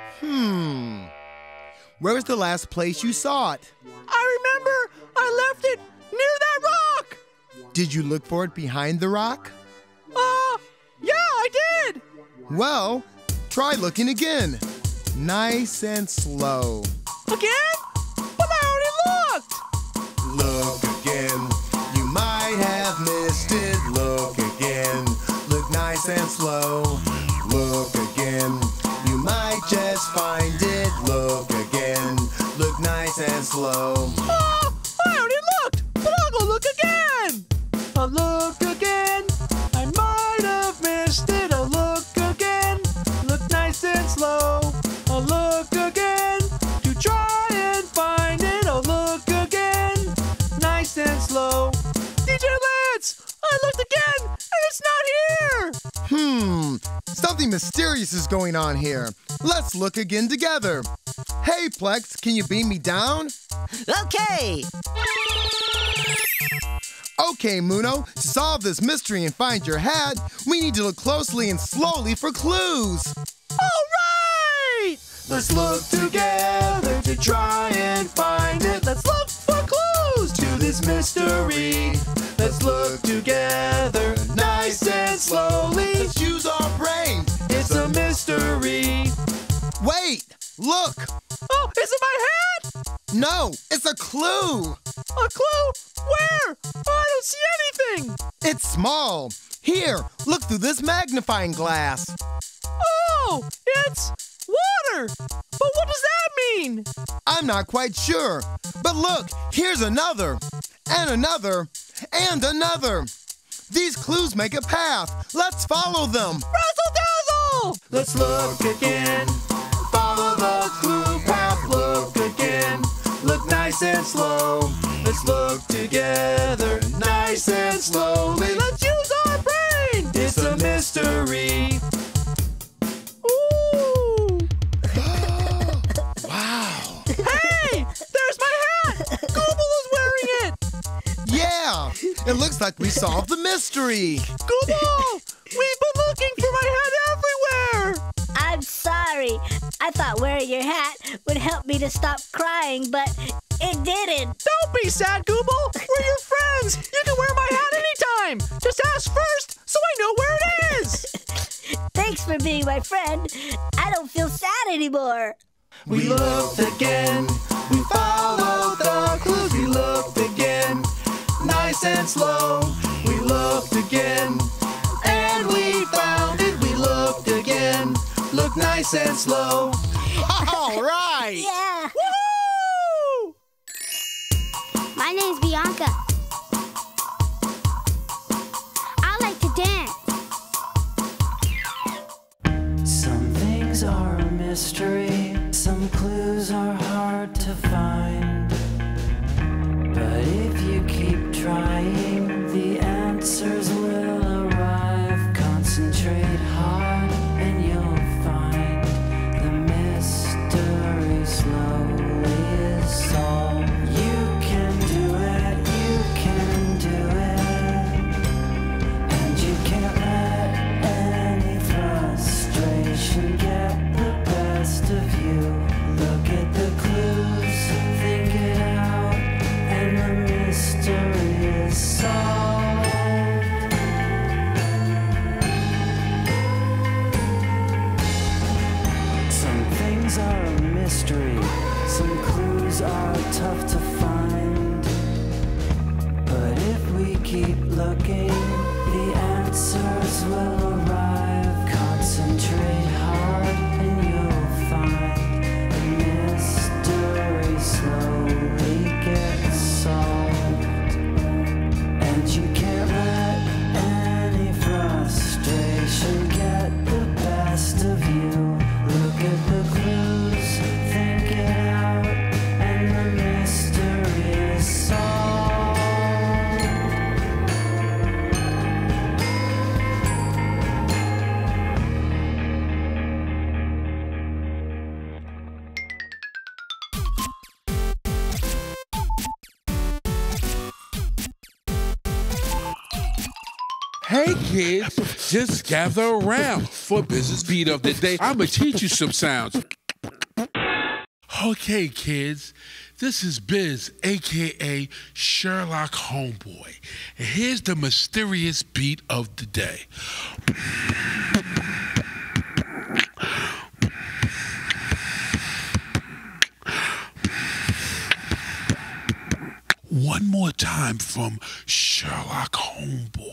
Where was the last place you saw it? I remember I left it near that rock! Did you look for it behind the rock? Yeah, I did! Well, try looking again. Nice and slow. Again? But I already looked! Look again. You might have missed it. Look again. Look nice and slow. Look again. You might just find it. Look again. Look nice and slow. Oh, I already looked! But I'll go look again! I'll look again. I might have missed it. I'll look again. Look nice and slow. I'll look again. To try and find it. I'll look again. Nice and slow. DJ Lance! I looked again and it's not here! Something mysterious is going on here. Let's look again together. Hey, Plex, can you beam me down? Okay. Okay, Muno, to solve this mystery and find your hat, we need to look closely and slowly for clues. All right! Let's look together to try and find it. Let's look for clues to this mystery. Let's look together, nice and slowly. Let's use our brains. It's a mystery. Wait, look. Oh, is it my hat? No, it's a clue. A clue? Where? Oh, I don't see anything. It's small. Here, look through this magnifying glass. Oh, it's water. But what does that mean? I'm not quite sure. But look, here's another, and another, and another. These clues make a path. Let's follow them. Razzle dazzle! Google! Let's look again. Follow the clue path. Look again. Look nice and slow. Let's look together, nice and slowly. Let's use our brain! It's a mystery. Ooh! Wow. Hey! There's my hat! Google is wearing it! Yeah, it looks like we solved the mystery. Google! We've been looking for my hat everywhere! I'm sorry. I thought wearing your hat would help me to stop crying, but it didn't. Don't be sad, Google! We're your friends! You can wear my hat anytime! Just ask first so I know where it is! Thanks for being my friend. I don't feel sad anymore. We looked again. We followed the clues. We looked again. Nice and slow. We looked again. And we found it. We looked again. Look nice and slow. All right! Yeah. Woohoo! My name's Bianca. I like to dance. Some things are a mystery, some clues are hard to find. But if you keep trying, the answers will arrive. Concentrate hard and you'll find the mystery slowly is solved. You can do it, you can do it. And you can't let any frustration get the best of you. Look at the clues, think it out, and the mystery is solved. Some things are a mystery, some clues are tough to find. But if we keep looking, the answers will arrive. Concentrate hard and you'll find the mystery slowly gets solved. And you can't let any frustration get the best of you. Look at the clues, think it out, and the mystery is solved. Hey kids, just gather around for Business Beat of the Day. I'm gonna teach you some sounds. Okay kids, this is Biz, aka Sherlock Homeboy. And here's the mysterious beat of the day. One more time from Sherlock Homeboy.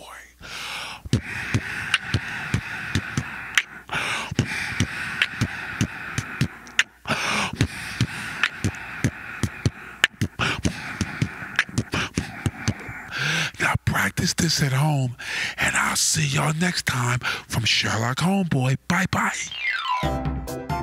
Now practice this at home, and I'll see y'all next time from Sherlock Homeboy. Bye-bye.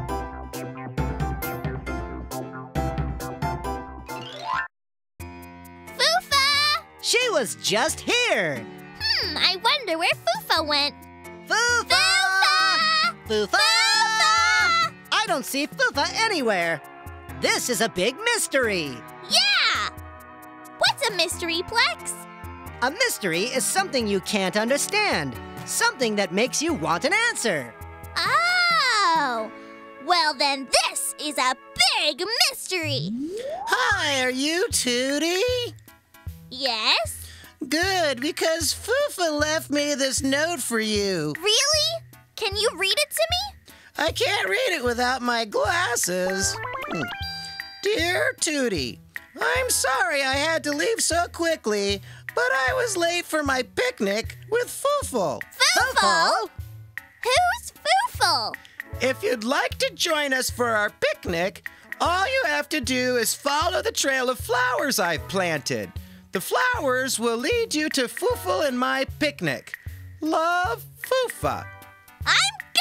Foofa! She was just here. I wonder where Foofa went. Foofa! Foofa! I don't see Foofa anywhere. This is a big mystery. Yeah! What's a mystery, Plex? A mystery is something you can't understand. Something that makes you want an answer. Oh! Well, then this is a big mystery. Hi, are you Tootie? Yes? Good, because Foofa left me this note for you. Really? Can you read it to me? I can't read it without my glasses. Dear Tootie, I'm sorry I had to leave so quickly, but I was late for my picnic with Foofle. Foofle? Who's Foofle? If you'd like to join us for our picnic, all you have to do is follow the trail of flowers I've planted. The flowers will lead you to Foofle and my picnic. Love, Foofa. I'm going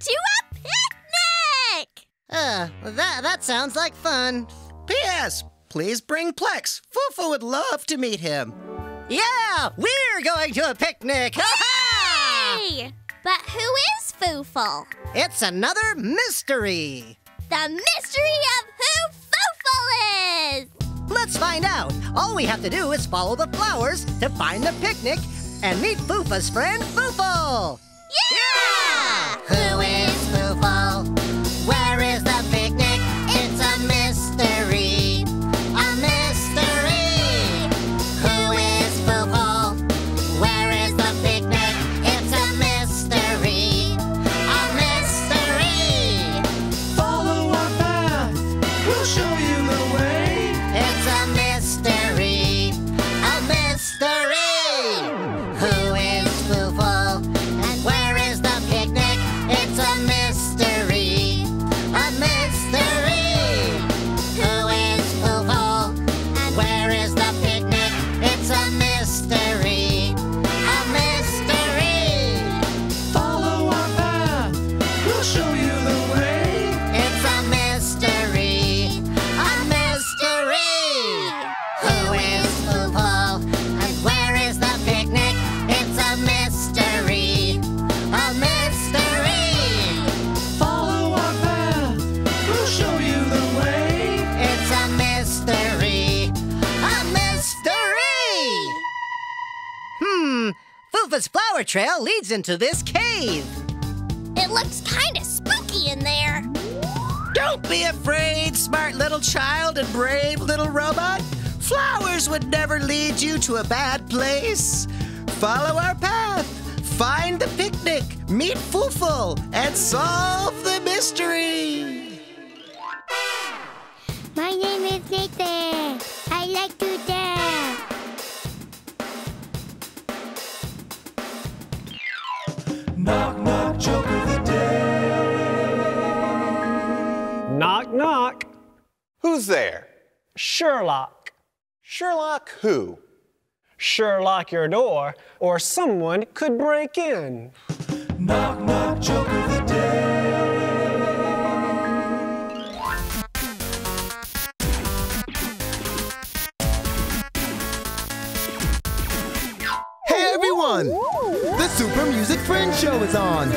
to a picnic! That sounds like fun. P.S. Please bring Plex. Fufu would love to meet him. Yeah, we're going to a picnic! Hey! But who is Foofle? It's another mystery. The mystery of who Foofle is! Let's find out. All we have to do is follow the flowers to find the picnic and meet Foofa's friend, Foofle. Yeah! Who is Foofle? Where is the picnic? It's a mystery. A mystery. Who is Foofle? Where is the picnic? It's a mystery. A mystery. Follow our path, we'll show you the way. It's a mystery. A mystery. Who is Foofle? And where is the picnic? It's a mystery. A mystery. Who is Foofle? And where is the picnic? It's a mystery. A mystery. Follow our path, we'll show you the way. It's a mystery. A mystery. Who is Foofle? And where is the picnic? It's a mystery. A mystery. Follow our path, we'll show you the way. It's a mystery. A mystery. Foofa's flower trail leads into this cave. It looks kind of spooky in there. Don't be afraid, smart little child and brave little robot. Flowers would never lead you to a bad place. Follow our path, find the picnic, meet Foofle, and solve the mystery. My name is Nathan. I like to dance. Knock, knock, joke of the day. Knock, knock. Who's there? Sherlock. Sherlock who? Sherlock your door, or someone could break in. Knock, knock, joke of the day. Hey everyone! The Super Music Friends Show is on!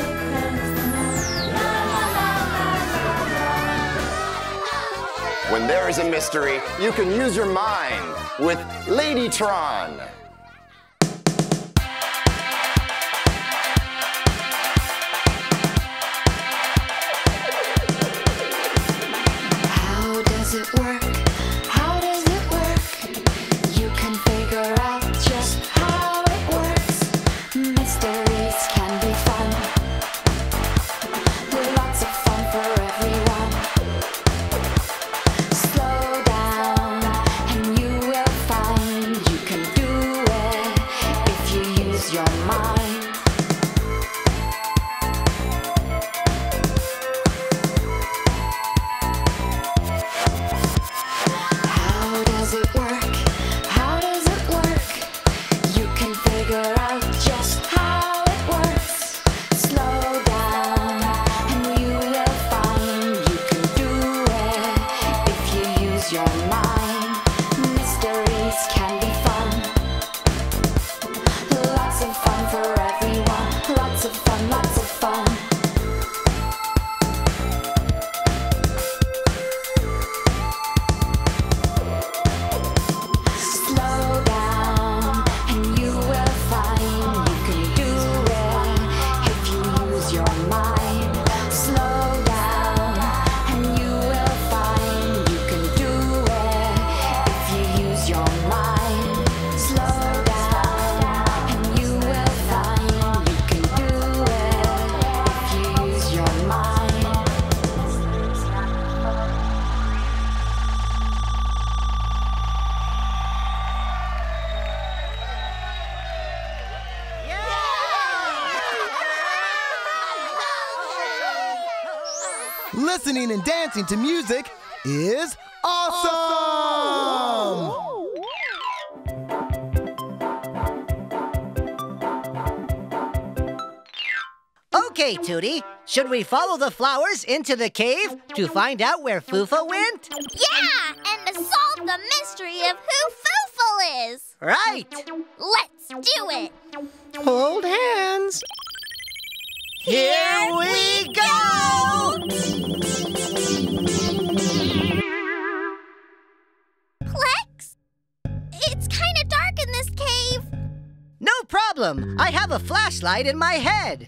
When there is a mystery, you can use your mind with Ladytron. How does it work? How does it work? You can figure out just how it works. Mysteries can be fun. Lots of fun for everyone. Slow down and you will find you can do it if you use your mind. How does it work? How does it work? You can figure out just how it works. Slow down and you will find you can do it if you use your mind. Mysteries can be fun. Lots of fun for everyone. Lots of fun, lots of fun. Slow down and you will find you can do it if you use your mind. Slow down and you will find you can do it if you use your mind. Slow down and you will find you can do it if you use your mind. Listening and dancing to music is awesome! Okay, Tootie. Should we follow the flowers into the cave to find out where Foofa went? Yeah, and to solve the mystery of who Foofle is. Right. Let's do it. Hold hands. Here we go! Plex? It's kind of dark in this cave. No problem. I have a flashlight in my head.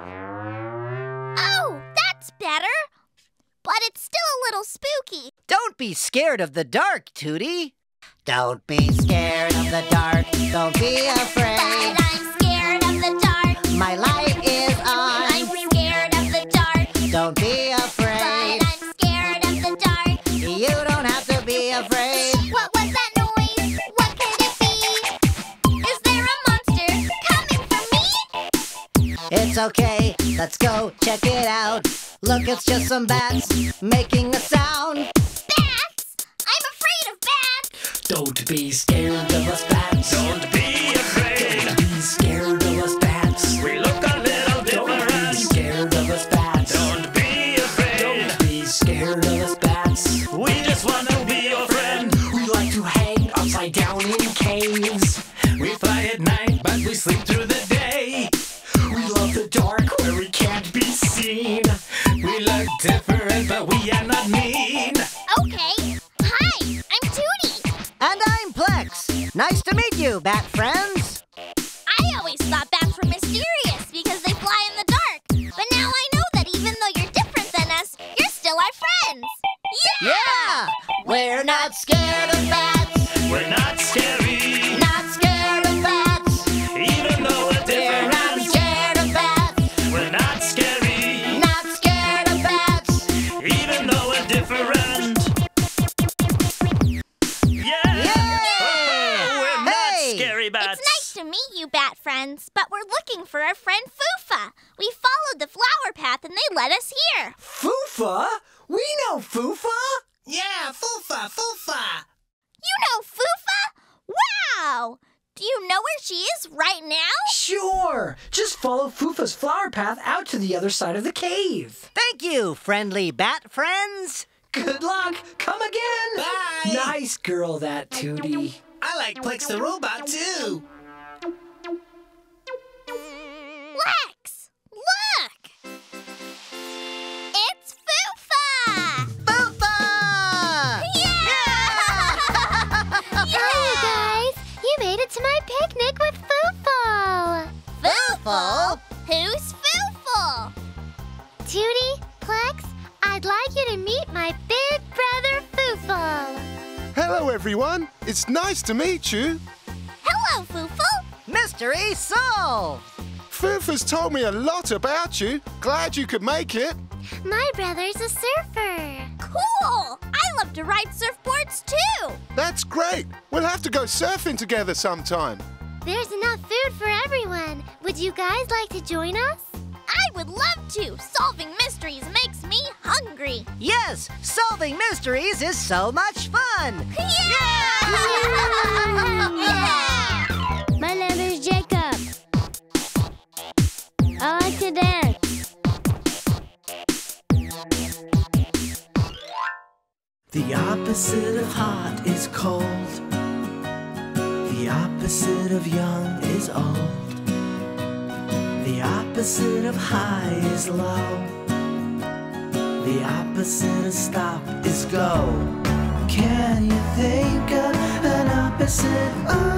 Oh, that's better. But it's still a little spooky. Don't be scared of the dark, Tootie. Don't be scared of the dark. Don't be afraid. But I'm scared of the dark. My light is on. I'm scared of the dark. Don't be afraid. But I'm scared of the dark. You don't have to be afraid. What was that noise? What could it be? Is there a monster coming for me? It's okay. Let's go check it out. Look, it's just some bats making a sound. Bats? I'm afraid of bats. Don't be scared of us bats. Don't be afraid. Don't be scared of us bats. We look a little different. Don't be scared of us bats. Don't be afraid. Don't be scared of us bats. We just want to be your friend. We like to hang upside down in caves. We fly at night, but we sleep through the day. We love the dark where we can't be seen. We look different, but we are not mean. Okay. Hi, I'm Tootie. And I'm Plex. Nice to meet you, bat friends. I always thought bats were mysterious because they fly in the dark. But now I know that even though you're different than us, you're still our friends. Yeah! We're not scared of bats. We're not scary. Not scared of bats. Even though we're We're different. not scared of bats. We're not scary. Not scared of bats. Even though we're different. Yeah! We're not Hey! scary bats. It's nice to meet you, bat friends, but we're looking for our friend Foofa. We followed the flower path and they led us here. Foofa? We know Foofa. Yeah, Foofa, Foofa. You know Foofa? Wow! Do you know where she is right now? Sure. Just follow Foofa's flower path out to the other side of the cave. Thank you, friendly bat friends. Good luck. Come again. Bye. Nice girl, that Tootie. I like Plex the robot, too. Lex, look! It's Foofa! Foofa! Hi, guys. You made it to my picnic with Foofle. Foofle? Who's Foofle? Tootie, Plex, I'd like you to meet my big brother Foofle. Hello, everyone. It's nice to meet you. Hello, Foofle. Mystery solved. Foofa's told me a lot about you. Glad you could make it. My brother's a surfer. Cool! I love to ride surfboards too. That's great. We'll have to go surfing together sometime. There's enough food for everyone. Would you guys like to join us? I would love to. Solving mysteries makes me hungry. Yes, solving mysteries is so much fun. My name is Jacob. I like to dance. The opposite of hot is cold. The opposite of young is old. The opposite of high is low. The opposite of stop is go. Can you think of an opposite?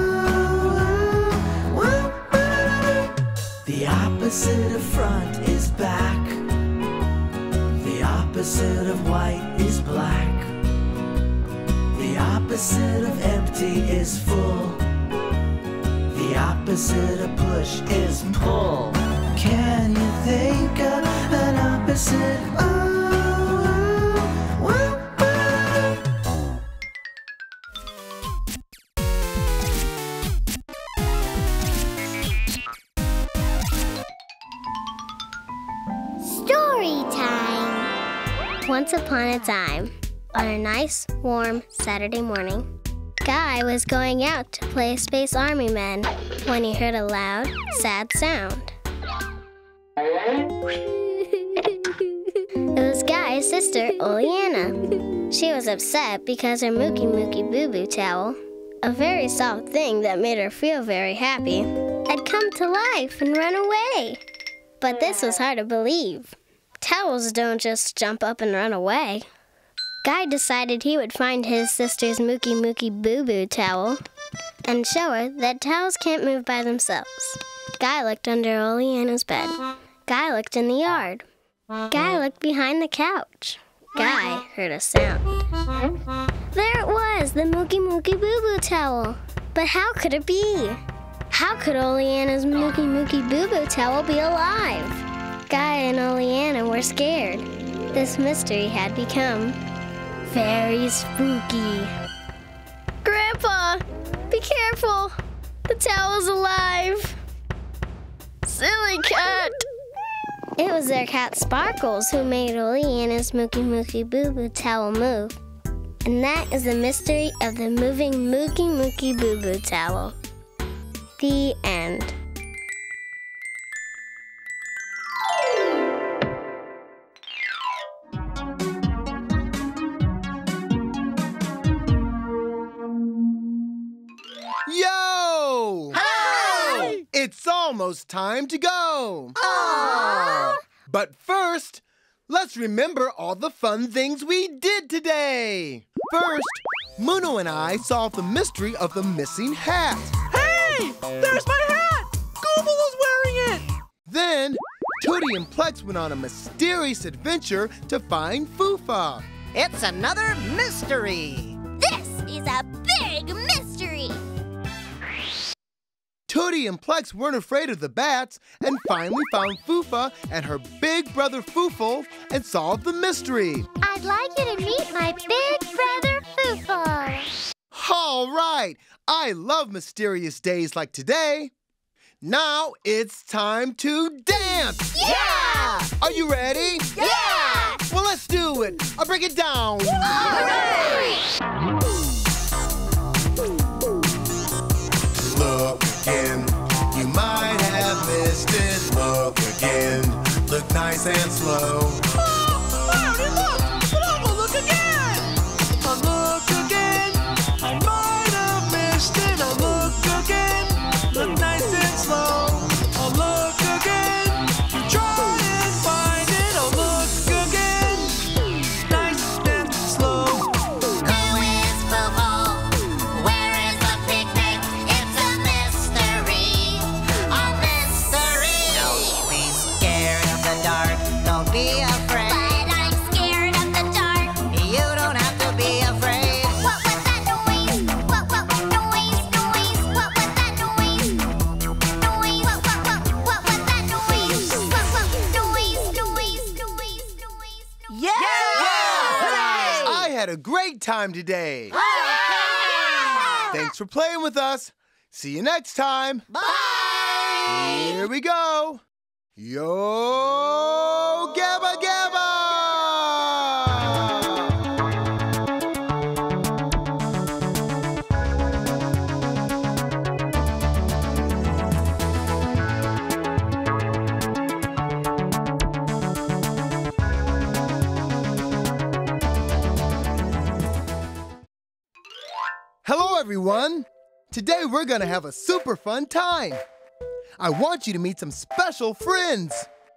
The opposite of front is back. The opposite of white is black. The opposite of empty is full. The opposite of push is pull. Can you think of an opposite? Story time. Once upon a time, on a nice, warm Saturday morning, Guy was going out to play Space Army Men when he heard a loud, sad sound. It was Guy's sister, Oleana. She was upset because her Mookie Mookie Boo Boo towel, a very soft thing that made her feel very happy, had come to life and run away. But this was hard to believe. Towels don't just jump up and run away. Guy decided he would find his sister's Mookie Mookie Boo Boo towel and show her that towels can't move by themselves. Guy looked under Oleana's bed. Guy looked in the yard. Guy looked behind the couch. Guy heard a sound. There it was, the Mookie Mookie Boo Boo towel. But how could it be? How could Oleana's Mookie Mookie Boo Boo towel be alive? Guy and Oleana were scared. This mystery had become very spooky. Grandpa, be careful. The towel's alive. Silly cat. It was their cat Sparkles who made Oleana's Mookie Mookie Boo Boo towel move. And that is the mystery of the moving Mookie Mookie Boo Boo towel. The end. Yo! Hi! It's almost time to go. Aww! But first, let's remember all the fun things we did today. First, Muno and I solved the mystery of the missing hat. Hey! There's my hat! Gooble was wearing it! Then, Tootie and Plex went on a mysterious adventure to find Fufa. It's another mystery. This is a big mystery. Tootie and Plex weren't afraid of the bats and finally found Fufa and her big brother Foofle and solved the mystery. I'd like you to meet my big brother, Foofle. All right, I love mysterious days like today. Now it's time to dance! Yeah! Are you ready? Yeah! Well, let's do it. I'll break it down. All right! Look again, you might have missed it. Look again, look nice and slow. Oh, I already looked, but I'm gonna look again. I'll look again. I might have missed it. I'll look again. Look nice and slow. I'll look again. You try and find it. I'll look again. Nice and slow. Who is Foofle? Where is the picnic? It's a mystery. A mystery. Don't be scared of the dark. Don't be afraid. But I'm scared of the dark. You don't have to be afraid. What was that noise? What noise? What was that noise? Noise. What was that noise? What noise? Yeah! I had a great time today. Thanks for playing with us. See you next time. Bye! Here we go. Yo, Gabba Gabba! Hello, everyone. Today we're gonna have a super fun time. I want you to meet some special friends.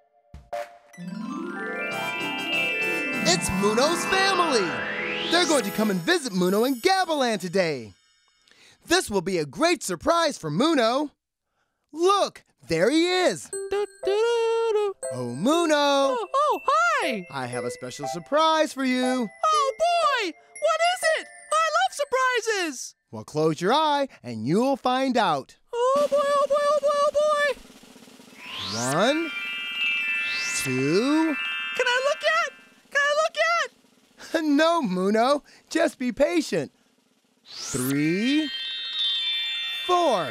It's Muno's family. They're going to come and visit Muno in Gabbaland today. This will be a great surprise for Muno. Look, there he is. Oh, Muno. Oh, hi! I have a special surprise for you. Oh, boy! What is it? I love surprises! Well, close your eye and you'll find out. Oh, boy, oh, boy, oh, boy, oh, boy! 1, 2. Can I look yet? Can I look yet? No, Muno. Just be patient. 3, 4.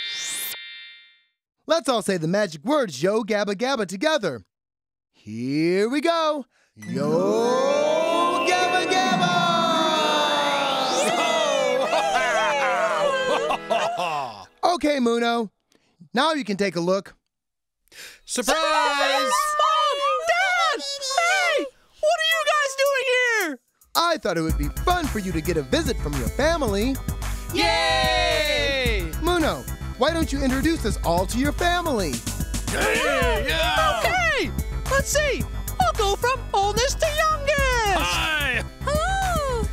Let's all say the magic words Yo Gabba Gabba together. Here we go. Yo Gabba Gabba! Okay, Muno. Now you can take a look. Surprise! Mom! Dad! Hey! What are you guys doing here? I thought it would be fun for you to get a visit from your family. Yay! Muno, why don't you introduce us all to your family? Yeah! Okay! Let's see. I'll go from oldest to youngest. Hi! Hello!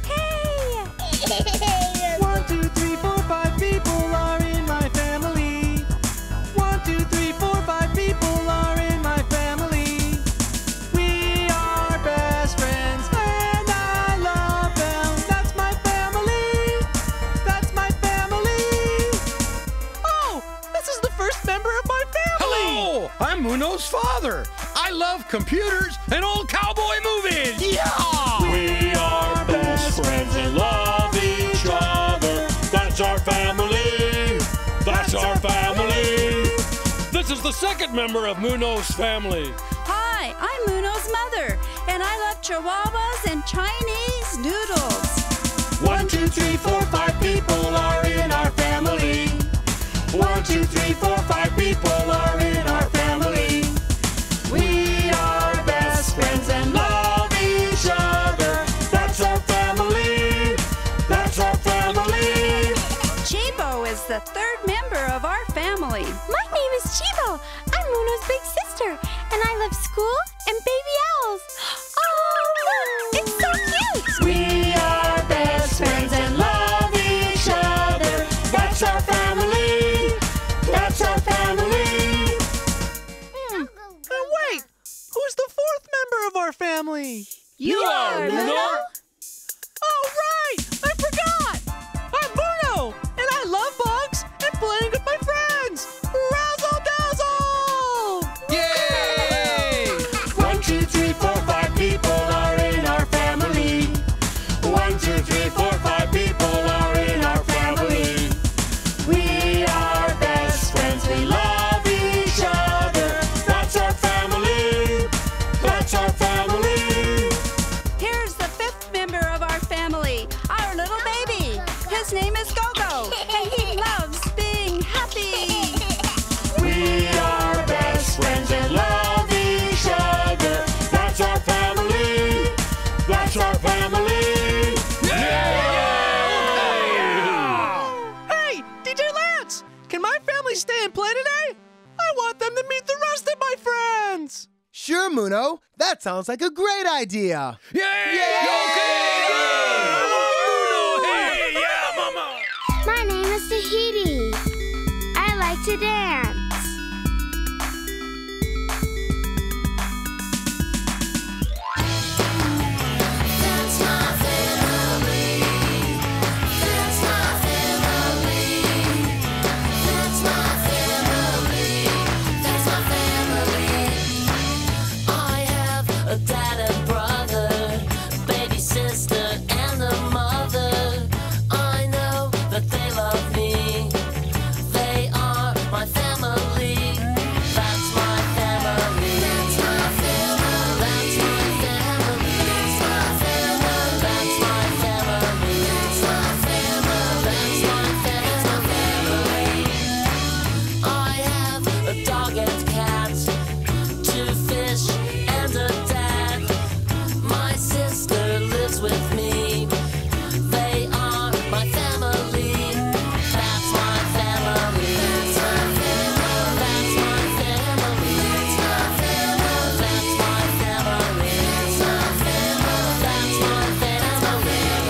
Hey! 1, 2, 3, 4, 5 people are in my family. 1, 2, 3, 4, 5 people are in my family. We are best friends and I love them. That's my family. That's my family. Oh, this is the first member of my family. Hello! I'm Muno's father. I love computers and old cowboy movies. Yeah! We are best friends and love each other. That's our family. That's our family. This is the second member of Muno's family. Hi, I'm Muno's mother, and I love chihuahuas and Chinese noodles. 1, 2, 3, 4, 5 people are in our family. 1, 2, 3, 4, 5 people are in our family. We are best friends and love each other. That's our family. That's our family. Chibo is the third member of our family. My name is Chibo. I'm Muno's big sister, and I love school and baby owls. Oh, look, it's so cute. We are best friends and love each other. That's our family. That's our family. Wait, who's the fourth member of our family? You are Muno? Oh, right! I forgot! I'm Muno, and I love bugs and playing with my friends! Razzle dazzle! Yay! 1, 2, 3, 4, 5 people are in our family. 1, 2, 3, 4, 5 people are in our family. We are best friends. We love each other. That's our family. That's our family. Here's the fifth member of our family, our little baby. His name is Gogo, and he loves being happy. We are best friends and love each other. That's our family. That's our family. Hey, DJ Lance! Can my family stay and play today? I want them to meet the rest of my friends! Sure, Muno. That sounds like a great idea. My name is Tahiti. I like to dance. That's my family. That's my family. That's my family. That's my family. I have a dad and brother, baby sister and a mother. I know that they love me. They are my family. That's my family. That's my family. That's my family. That's my family. That's my family. That's my family. That's my family. I have a dog and cat, 2 fish and a dad. My sister lives with me. They are my family. That's my family. That's my family. That's my family. That's my family. That's my family. That's my family. That's my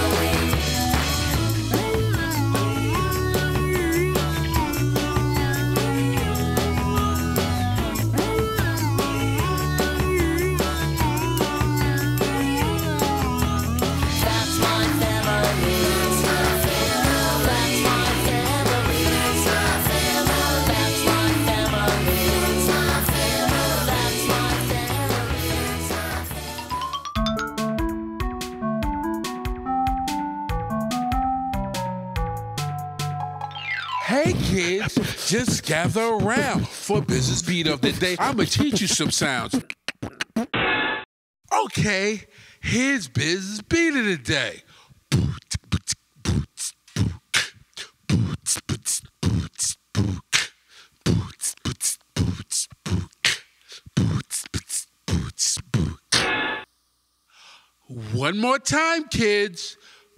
That's my family. That's my family. That's my family. That's my family. That's my family. That's my Hey kids, just gather around for business beat of the day. I'm gonna teach you some sounds. Okay, here's business beat of the day. One more time, kids.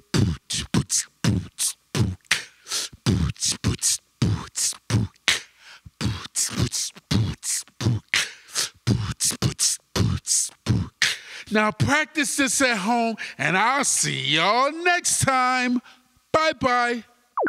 Now practice this at home, and I'll see y'all next time. Bye-bye.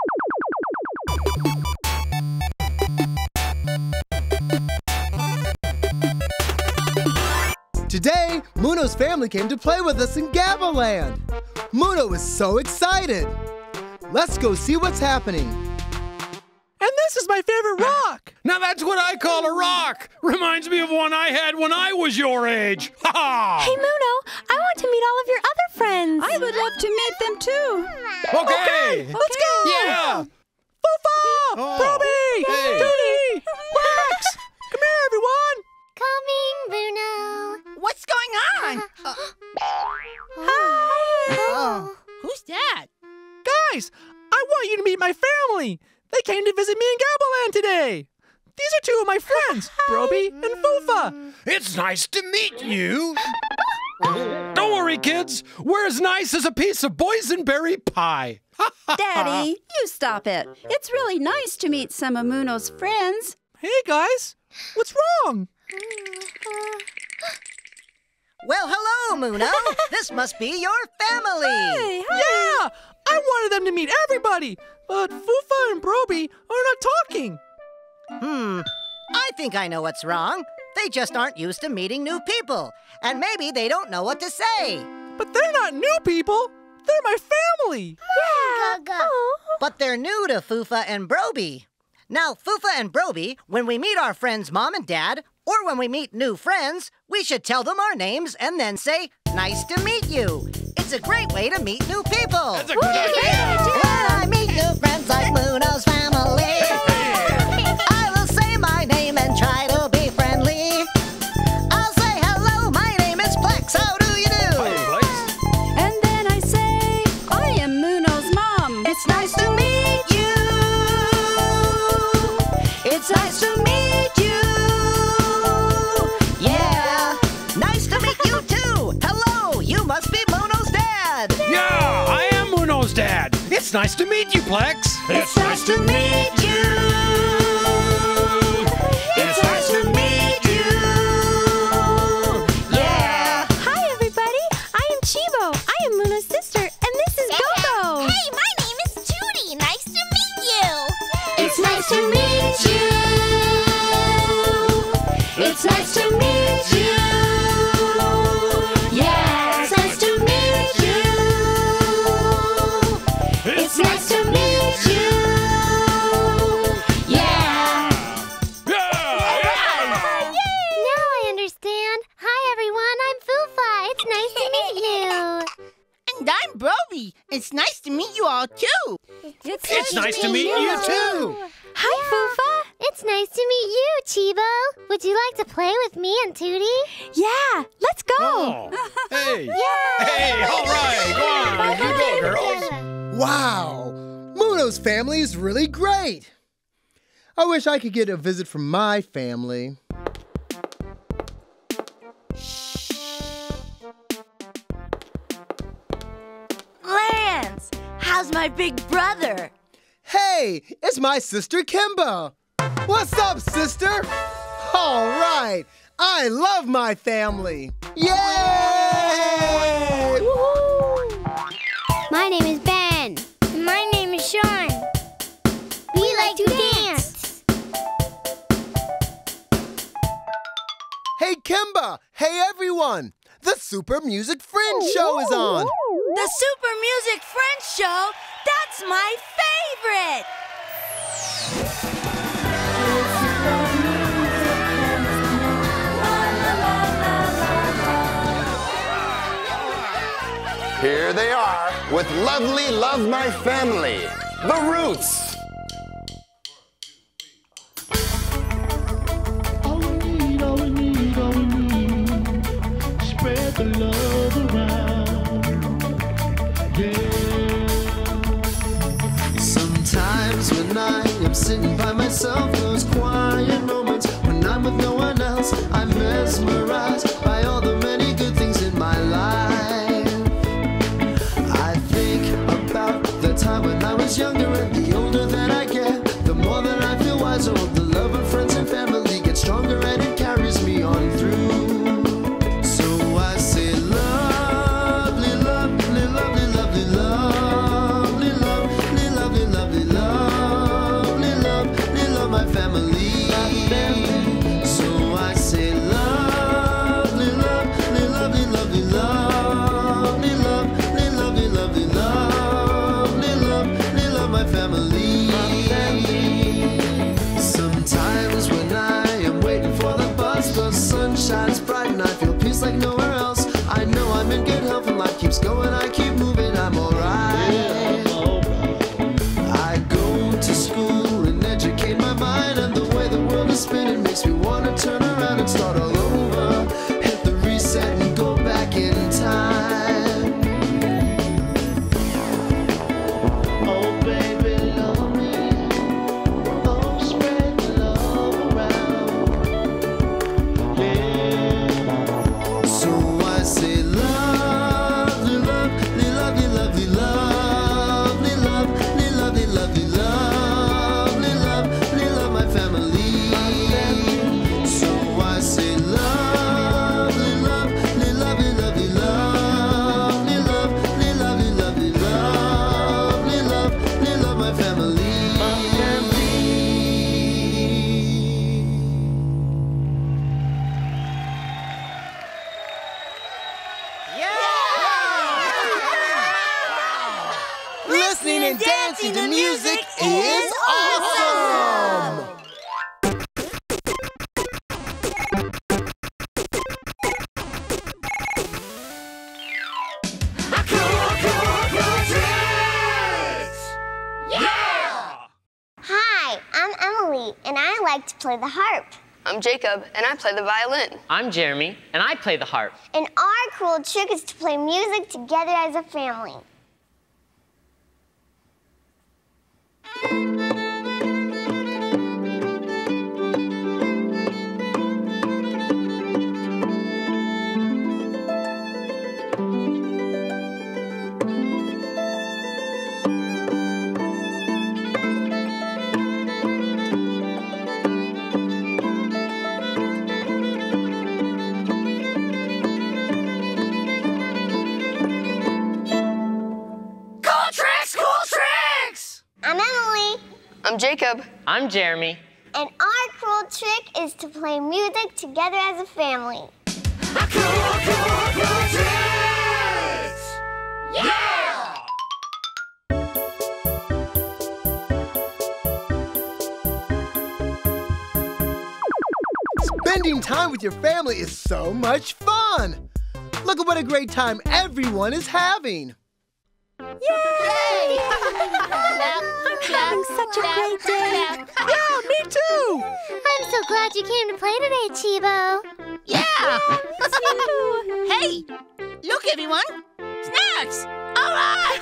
Today, Muno's family came to play with us in Gabaland. Muno is so excited. Let's go see what's happening. And this is my favorite rock. Now that's what I call a rock. Reminds me of one I had when I was your age. Ha ha! Hey, Muno, I want to meet all of your other friends. I would love to meet them too. Okay. Let's go. Yeah. Fufa! Proby! Tootie! Wax! Come here, everyone! Coming, Muno. What's going on? Hi. Who's that? Guys, I want you to meet my family. They came to visit me in Gabaland today. These are two of my friends, Broby and Fufa. It's nice to meet you. Don't worry, kids. We're as nice as a piece of boysenberry pie. Daddy, you stop it. It's really nice to meet some of Muno's friends. Hey, guys. What's wrong? Well, hello, Muno. This must be your family. Hey, hi. Yeah! I wanted them to meet everybody, but Fufa and Broby are not talking. I think I know what's wrong. They just aren't used to meeting new people, and maybe they don't know what to say. But they're not new people. They're my family. Yeah. But they're new to Fufa and Broby. Now, Fufa and Broby, when we meet our friends' mom and dad, or when we meet new friends, we should tell them our names and then say, "Nice to meet you." It's a great way to meet new people. That's a good idea. When I meet new friends like Muno's family, I will say my name and try to be friendly. I'll say, "Hello, my name is Plex. How do you do?" And then I say, I am Muno's mom. It's nice to meet you. It's nice to meet you. Yeah. Nice to meet you too. Hello, you must be Muno's dad. Yeah, I am Muno's dad. It's nice to meet you, Plex. It's nice to meet you. It's nice to meet you. Yeah. Hi, everybody. I am Chivo. I am Muno's sister, and this is Gogo. Hey, my name is Tootie. Nice to meet you. It's nice to meet you. It's nice to meet you. Yeah, it's nice to meet you. It's nice to meet you. Yeah. Now I understand. Hi, everyone. I'm Fufa. It's nice to meet you. And I'm Broby. It's nice to meet you all too. It's nice to meet you, too. Hi, Fufa. It's nice to meet you, Chibo. Would you like to play with me and Tootie? Yeah, let's go. Oh. Hey. Hey, all right. Go on. You go, girls. Wow! Muno's family is really great. I wish I could get a visit from my family. Lance, how's my big brother? Hey, it's my sister Kimba. What's up, sister? All right, I love my family. Yay! My name is Ben. And my name is Sean. We like to dance. Hey, Kimba. Hey, everyone. The Super Music Friends Show is on. The Super Music Friends Show? That's my favorite! Here they are with lovely Love My Family, The Roots. All we need, spread the love around. Yeah. Sometimes when I am sitting by myself, those quiet moments when I'm with no one else, I'm mesmerized by all the many good things in my life. Listening to music is awesome! Hi, I'm Emily, and I like to play the harp. I'm Jacob, and I play the violin. I'm Jeremy, and I play the harp. And our cool trick is to play music together as a family. I'm Emily. I'm Jacob. I'm Jeremy. And our cool trick is to play music together as a family. Yeah! Spending time with your family is so much fun! Look at what a great time everyone is having! Yay! I'm having such a great day. Yeah, me too! I'm so glad you came to play today, Chibo. Yeah! Hey, look everyone! Snacks! All right!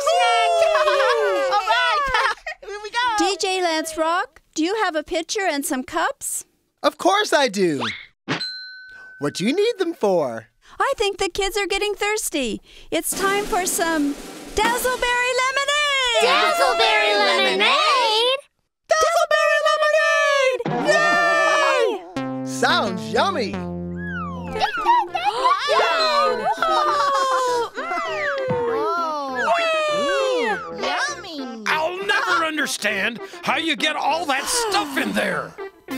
All right! Here we go! DJ Lance Rock, do you have a pitcher and some cups? Of course I do! What do you need them for? I think the kids are getting thirsty. It's time for some Dazzleberry Lemonade! Dazzleberry Lemonade! Dazzleberry Lemonade! Yay! Sounds yummy! Yummy! I'll never understand how you get all that stuff in there.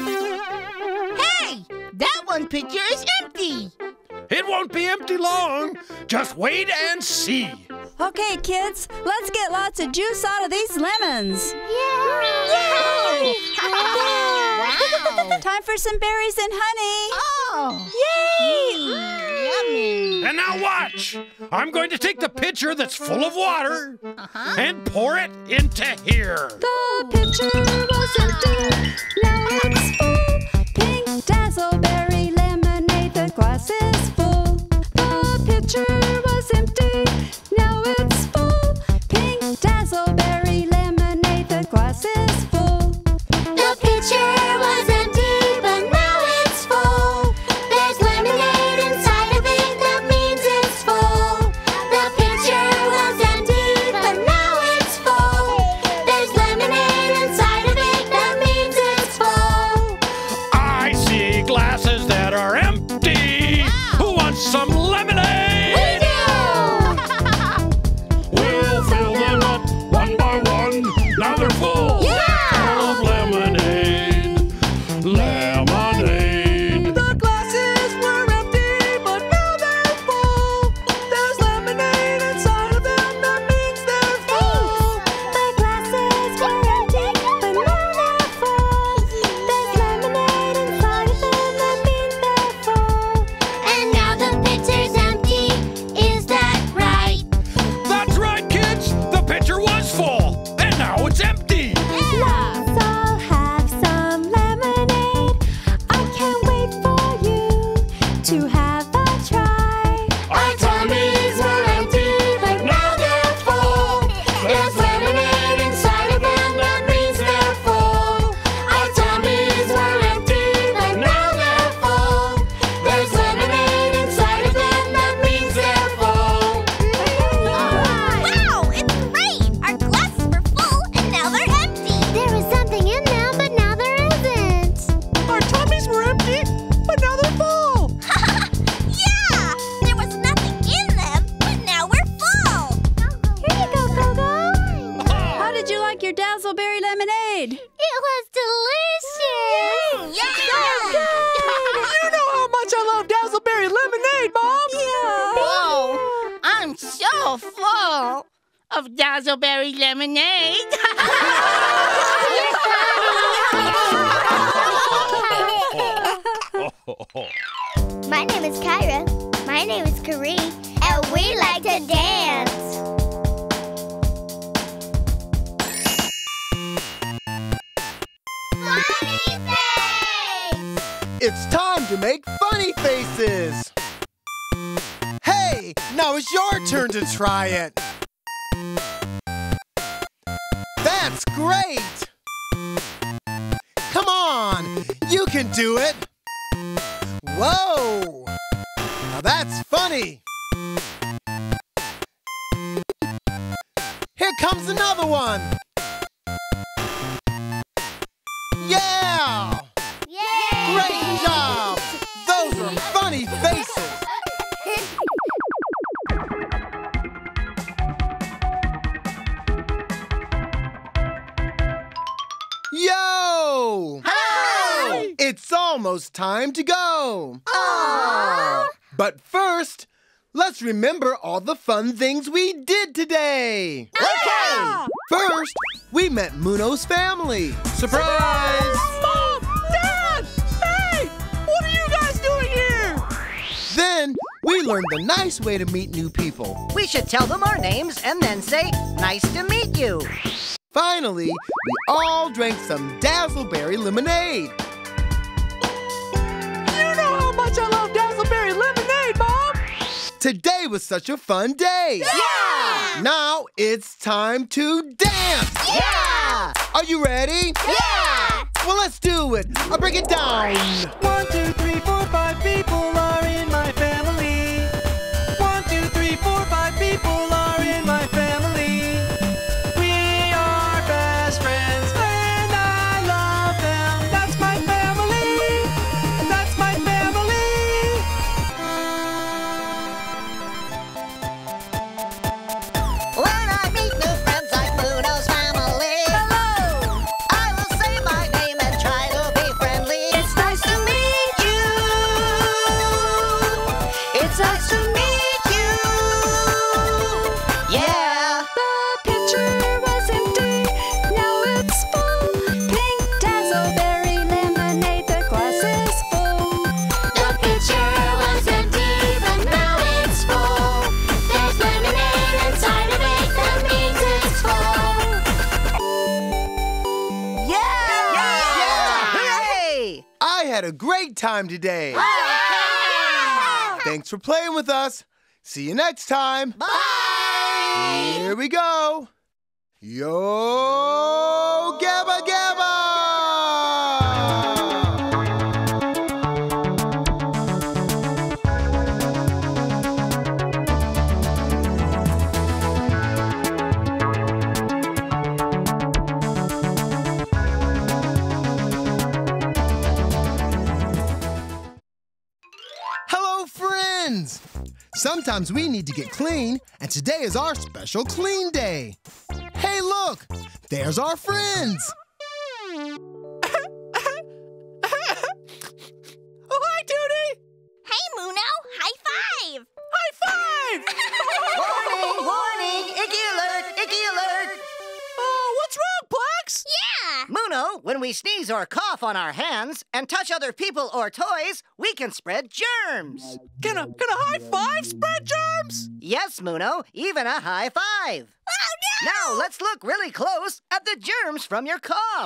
Hey, that one pitcher is empty. It won't be empty long. Just wait and see. Okay, kids, let's get lots of juice out of these lemons. Yay! Wow! Time for some berries and honey. Oh! Yay! Yummy! And now watch. I'm going to take the pitcher that's full of water and pour it into here. The pitcher was empty, now it's full. Pink Dazzleberry Lemonade, the glass is full. The pitcher was empty, now it's full. Pink Dazzleberry Lemonade, the glass is full. The pitcher was empty, but now it's full. There's lemonade inside of it, that means it's full. The pitcher was empty, but now it's full. There's lemonade inside of it, that means it's full. I see glasses that are empty. Who wants some lemonade? We do! We'll fill them up one by one. Now they're full of lemonade. Lemonade. The glasses were empty, but now they're full. There's lemonade inside of them, that means they're full. The glasses were empty, but now they're full. There's lemonade inside of them, that means they're full. And now the pitcher's empty, is that right? That's right, kids. The pitcher was full, and now it's empty. Let's all have some lemonade. I can't wait for you to have a try. Our tummies were empty, but now they're full. There's lemonade inside of them, that means they're full. Our tummies were empty, but now they're full. There's lemonade inside of them, that means they're full. Wow, it's great! Our glasses were full, and now they're empty. There was something in them, but now there isn't. Our tummies were empty, but now they're full. Yeah! There was nothing in them, but now we're full. Here you go, Gogo. How did you like your Dazzleberry Lemonade? It was delicious. You know how much I love Dazzleberry lemonade, Mom. Whoa! I'm so full. of Dazzleberry lemonade. My name is Kyra. My name is Karee. And we like to dance. Funny face! It's time to make funny faces. Hey, now it's your turn to try it. That's great! Come on, you can do it. Whoa! Now that's funny. Here comes another one. Yeah! Yay! Great job! Those are funny faces. Yo! Hi! It's almost time to go. Aww! But first, let's remember all the fun things we did today. Okay! First, we met Muno's family. Surprise! Mom! Dad! Hey! What are you guys doing here? Then, we learned the nice way to meet new people. We should tell them our names and then say, "Nice to meet you." Finally, we all drank some Dazzleberry lemonade. You know how much I love Dazzleberry lemonade, Mom! Today was such a fun day. Yeah! Now it's time to dance. Yeah! Are you ready? Yeah! Well, let's do it. I'll break it down. 1, 2, 3, 4, 5 people are in my family. 1, 2, 3, 4, 5 people are in my family. We are best friends and I love them. That's my family. That's my family. When I meet new friends like Muno's family, hello, I will say my name and try to be friendly. It's nice to meet you. It's nice to meet you. Yeah. The pitcher was empty, now it's full. Pink Dazzleberry lemonade, the glass is full. The pitcher was empty, but now it's full. There's lemonade inside of it, that means it's full. Yeah! Hooray! I had a great time today. Thanks for playing with us. See you next time. Bye! Here we go. Yo, Gabba Gabba! Hello, friends! Sometimes we need to get clean, and today is our special clean day. Hey, look! There's our friends! Oh, hi, Tootie! Hey, Muno, high five! High five! Warning! Warning! Icky alert! Icky alert! Oh, what's wrong, Plex? Yeah! Muno, when we sneeze or cough on our hands and touch other people or toys, we can spread germs. Can a high five spread germs? Yes, Muno, even a high five. Oh, no! Now let's look really close at the germs from your cough.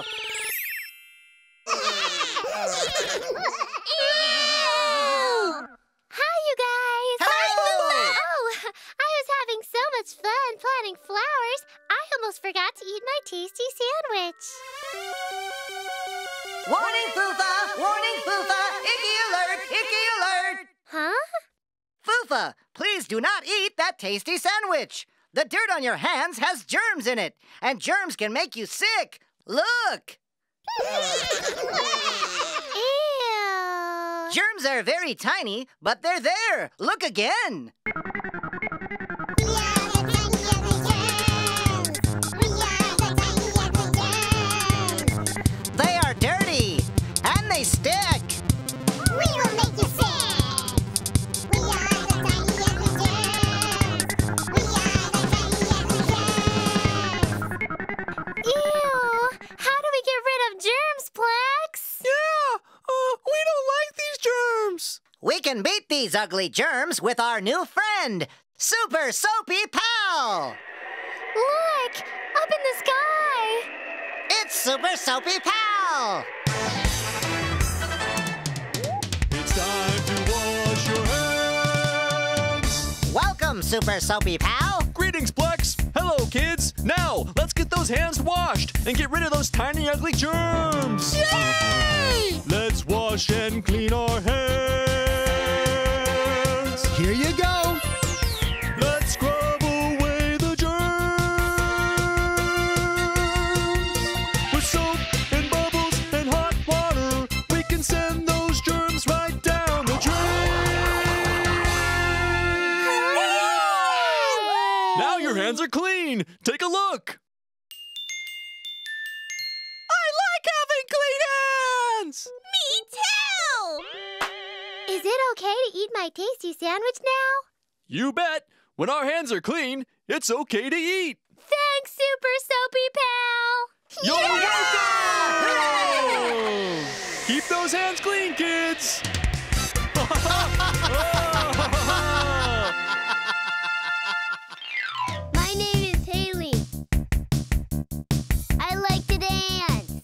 Hi, you guys. Hello. Oh, I was having so much fun planting flowers, I almost forgot to eat my tasty sandwich. Warning, Fufa! Warning, Fufa! Icky alert! Icky alert! Huh? Fufa, please do not eat that tasty sandwich. The dirt on your hands has germs in it, and germs can make you sick. Look! Ew. Germs are very tiny, but they're there. Look again. They are dirty, and they stick. We will make you sick. We are the tiny germs. We are the tiny germs. We can beat these ugly germs with our new friend, Super Soapy Pal! Look! Up in the sky! It's Super Soapy Pal! It's time to wash your hands! Welcome, Super Soapy Pal! Greetings, Plex! Hello, kids! Now, let's get those hands washed and get rid of those tiny, ugly germs! Yay! Let's wash and clean our hands! Here you go! Let's scrub away the germs! With soap and bubbles and hot water, we can send those germs right down the drain! Now your hands are clean! Take a look! I like having clean hands! Me too! Is it okay to eat my tasty sandwich now? You bet! When our hands are clean, it's okay to eat! Thanks, Super Soapy Pal! You're welcome! Keep those hands clean, kids! My name is Haley. I like to dance.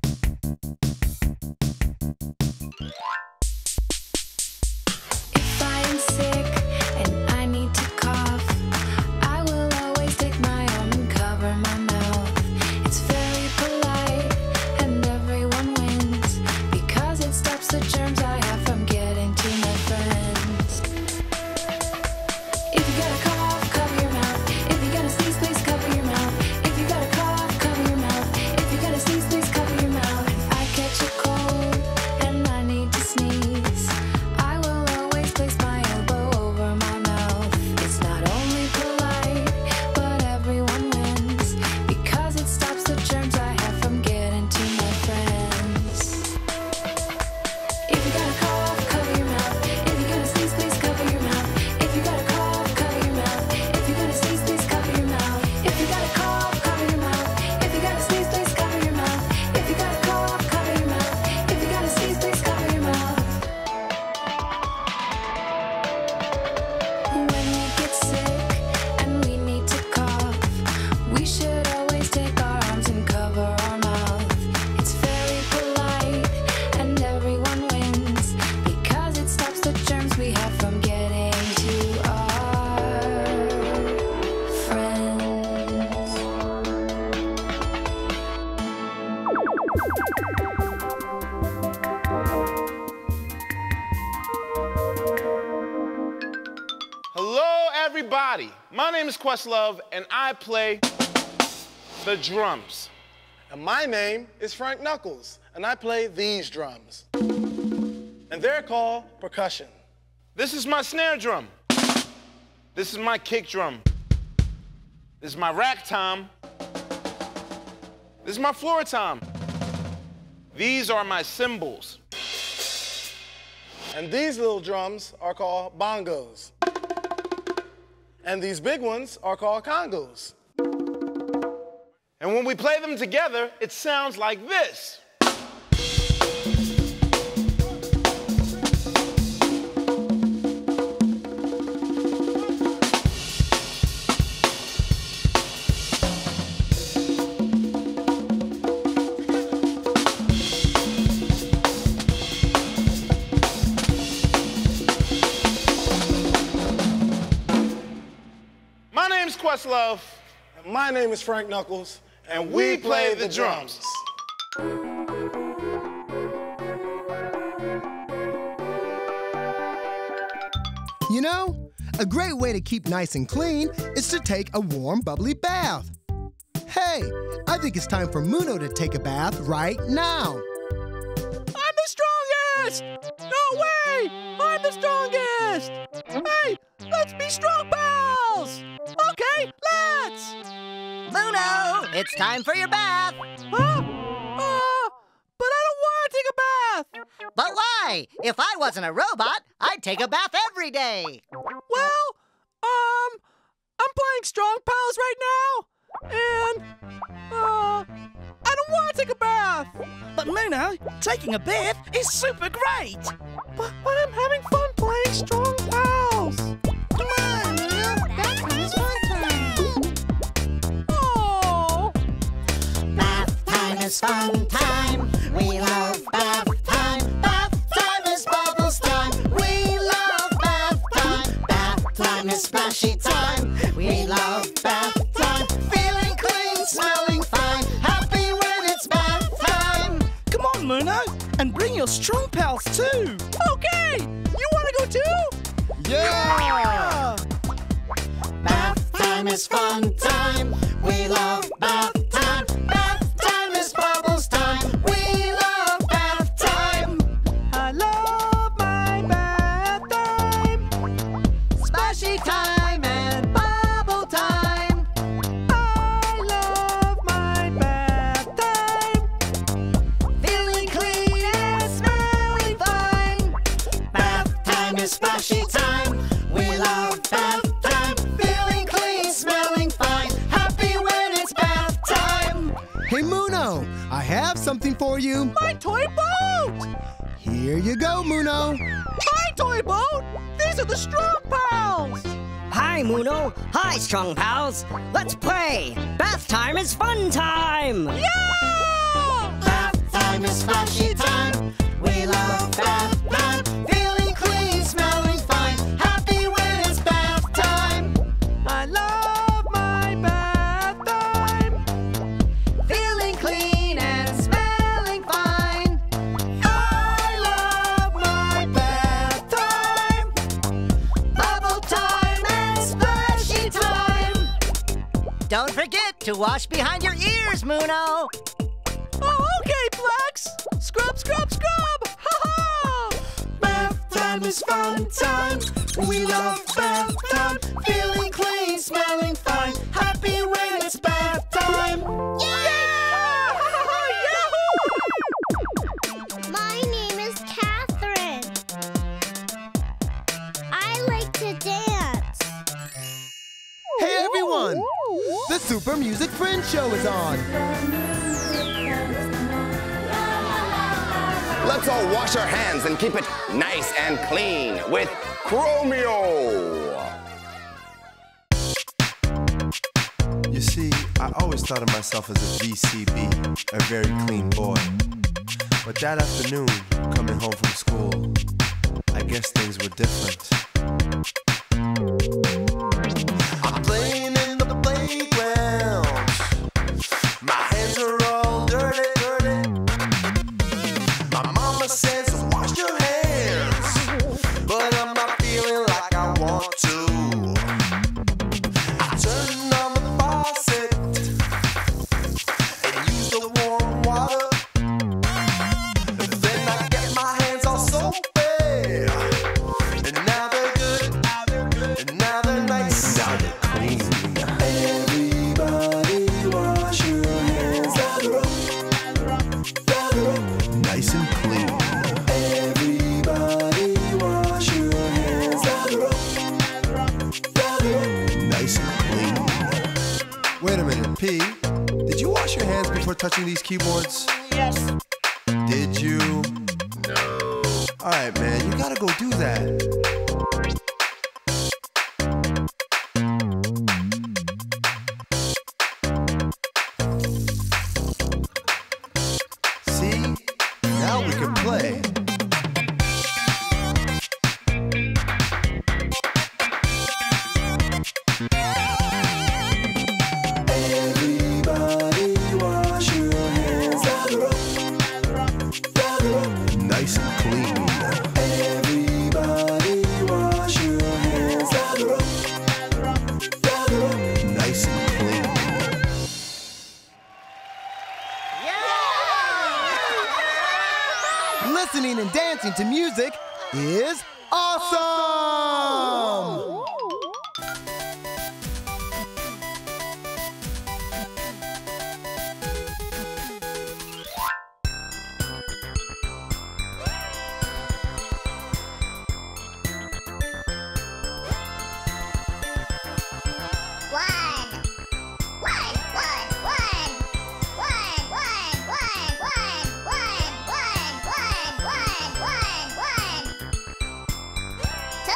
If I am sick and I need to cough, I will always take my arm and cover my mouth. It's very polite and everyone wins because it stops the germs I have from getting to my friends. If you got a cough, cover your mouth. If you got a sneeze, please cover your mouth. If you got a cough, cover your mouth. If you got a sneeze, please cover your mouth. If I catch a cold and I need to sneeze, I will always place my elbow over my mouth. It's not only polite, but everyone wins because it stops the germs I have from getting to my friends. If you got a cough, cover your mouth. If you got a sneeze, please cover your mouth. If you got a cough, cover your mouth. If you got a sneeze, please cover your mouth. If you got a cough, cover your mouth. If you got a sneeze, please cover your mouth. If you got a cough, cover your mouth. If you got a sneeze, please cover your mouth. When we get sick and we need to cough, we should always take our arms and cover our mouth. It's very polite and everyone wins because it stops the germs we have from getting to our friends. Hello, everybody. My name is Questlove, and I play the drums. And my name is Frank Knuckles, and I play these drums. And they're called percussion. This is my snare drum. This is my kick drum. This is my rack tom. This is my floor tom. These are my cymbals. And these little drums are called bongos. And these big ones are called congos. And when we play them together, it sounds like this. My name's Questlove. And my name is Frank Knuckles. And we play the drums. You know, a great way to keep nice and clean is to take a warm, bubbly bath. Hey, I think it's time for Muno to take a bath right now. I'm the strongest! No way! I'm the strongest! Hey, let's be strong pals! Okay, let's! Muno, it's time for your bath. But I don't want to take a bath! But why? If I wasn't a robot, I'd take a bath every day. Well, I'm playing Strong Pals right now, and, I don't want to take a bath. But Muno, taking a bath is super great. But I'm having fun like strong pals. Come on, Muno. Bath time is fun time. Oh. Bath time is fun time. We love bath time. Bath time is bubbles time. We love bath time. Bath time is splashy time. We love bath time. Feeling clean, smelling fine. Happy when it's bath time. Come on, Muno, and bring your strong pals too. Okay, you want to go too? Yeah! Bath time is fun time. We love bath time. Bath time is bubbles time. We love bath time. I love my bath time. Splashy time and bubble time. I love my bath time. Feeling clean and smelling fine. Bath time is splashy time. We love bath time. Feeling clean, smelling fine. Happy when it's bath time. Hey, Muno, I have something for you. My toy boat! Here you go, Muno. Hi, toy boat! These are the strong pals! Hi, Muno. Hi, strong pals. Let's play. Bath time is fun time. Yeah! Bath time is splashy time. We love bath time. Feeling clean, smelling fine. Happy when it's bath time. I love my bath time. Feeling clean and smelling fine. I love my bath time. Bubble time and splashy time. Don't forget to wash behind your ears, Muno. Oh, okay, Plex. Scrub, scrub, scrub. Ha-ha! Bath time is fun time. We love bath time. Feeling clean, smelling fine. Happy when it's bath time. My name is Catherine. I like to dance. Hey, everyone! The Super Music Friends Show is on. Let's all wash our hands and keep it nice and clean with Chromio. You see, I always thought of myself as a VCB, a very clean boy. But that afternoon, coming home from school, I guess things were different. I'm playing in the playground. My hands are all dirty, dirty. My mama says wash your hands, but I'm not feeling like I want to. I turn on the faucet and use the warm water. Then I get my hands all soapy, and now they're good, and now they're nice, now they're clean. Everybody wash your hands down the road, down the road. Nice and clean. Everybody wash your hands down the road, down the road. Nice and clean. Wait a minute, P. Did you wash your hands before touching these keyboards? Yes. Did you? No. All right, man, you gotta go do that. See? Now we can play. Everybody wash your hands down the road, down the road. Nice and clean. Everybody wash your hands down the road, down the road. Nice and clean. Listening and dancing to music is awesome! Two.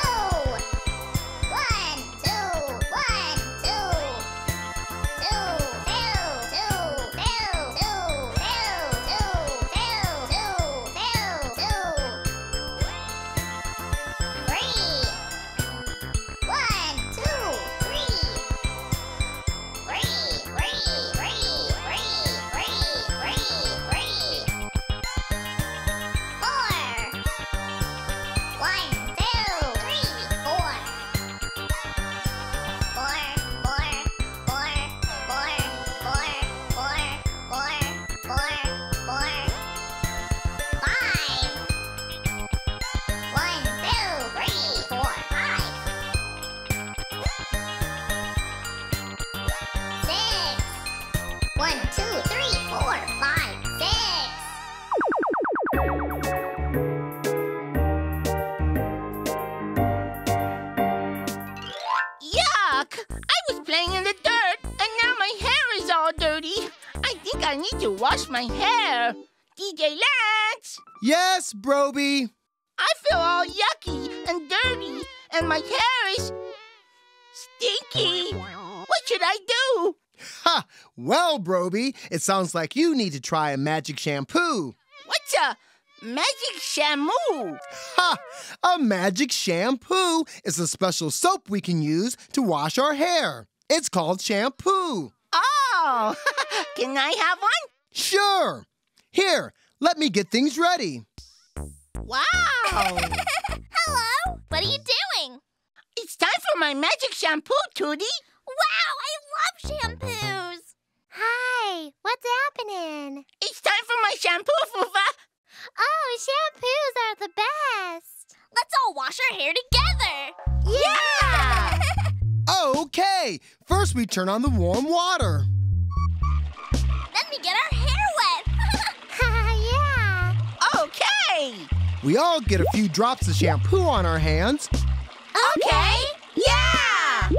think I need to wash my hair. DJ Lance! Yes, Broby. I feel all yucky and dirty, and my hair is stinky. What should I do? Ha! Well, Broby, it sounds like you need to try a magic shampoo. What's a magic shampoo? Ha! A magic shampoo is a special soap we can use to wash our hair. It's called shampoo. Oh, can I have one? Sure. Here, let me get things ready. Wow! Hello! What are you doing? It's time for my magic shampoo, Tootie. Wow, I love shampoos! Hi, what's happening? It's time for my shampoo, Fufa. Oh, shampoos are the best! Let's all wash our hair together! Yeah! Okay, first we turn on the warm water. Then we get our hair wet! Yeah! Okay! We all get a few drops of shampoo on our hands. Okay! Yeah!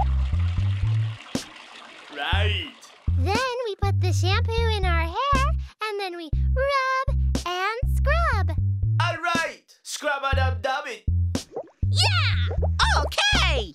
Right. Then we put the shampoo in our hair, and then we rub and scrub. All right. Scrub-a-dub-dub it. Yeah! Okay!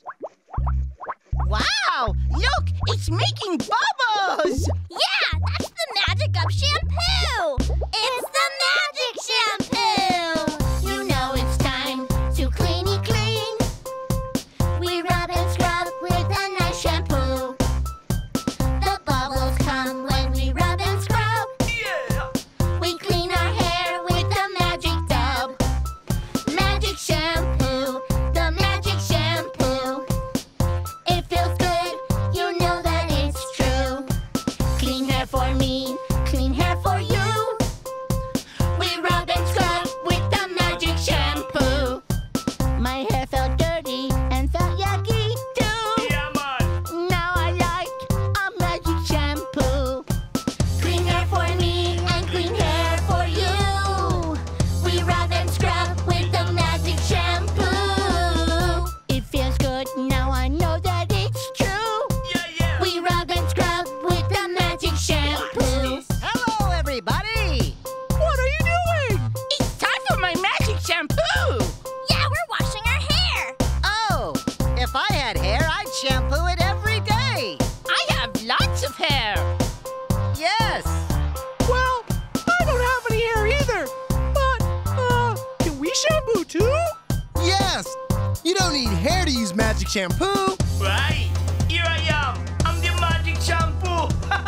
Wow! Look, it's making bubbles! Yeah, that's the magic of shampoo! It's the magic shampoo! You know it's time to cleany clean. We rub and scrub with a nice shampoo. The bubbles come when we rub and scrub. Yeah. We clean our hair with the magic dub. Magic shampoo, the magic shampoo. It feels good, you know that it's true. Clean hair for me, clean hair for you. We rub and scrub with the magic shampoo. My hair felt dirty and felt yucky too. Yeah, man. Now I like a magic shampoo. Clean hair for me and clean hair for you. We rub and scrub with the magic shampoo. It feels good, now I know that it's true. Yeah, yeah. We rub and scrub with the magic shampoo. Hello, everybody. What are you doing? It's time for my magic shampoo. Yeah, we're washing our hair! Oh, if I had hair, I'd shampoo it every day. I have lots of hair. Yes. Well, I don't have any hair either. But, can we shampoo too? Yes! You don't need hair to use magic shampoo. Right. Here I am. I'm the magic shampoo.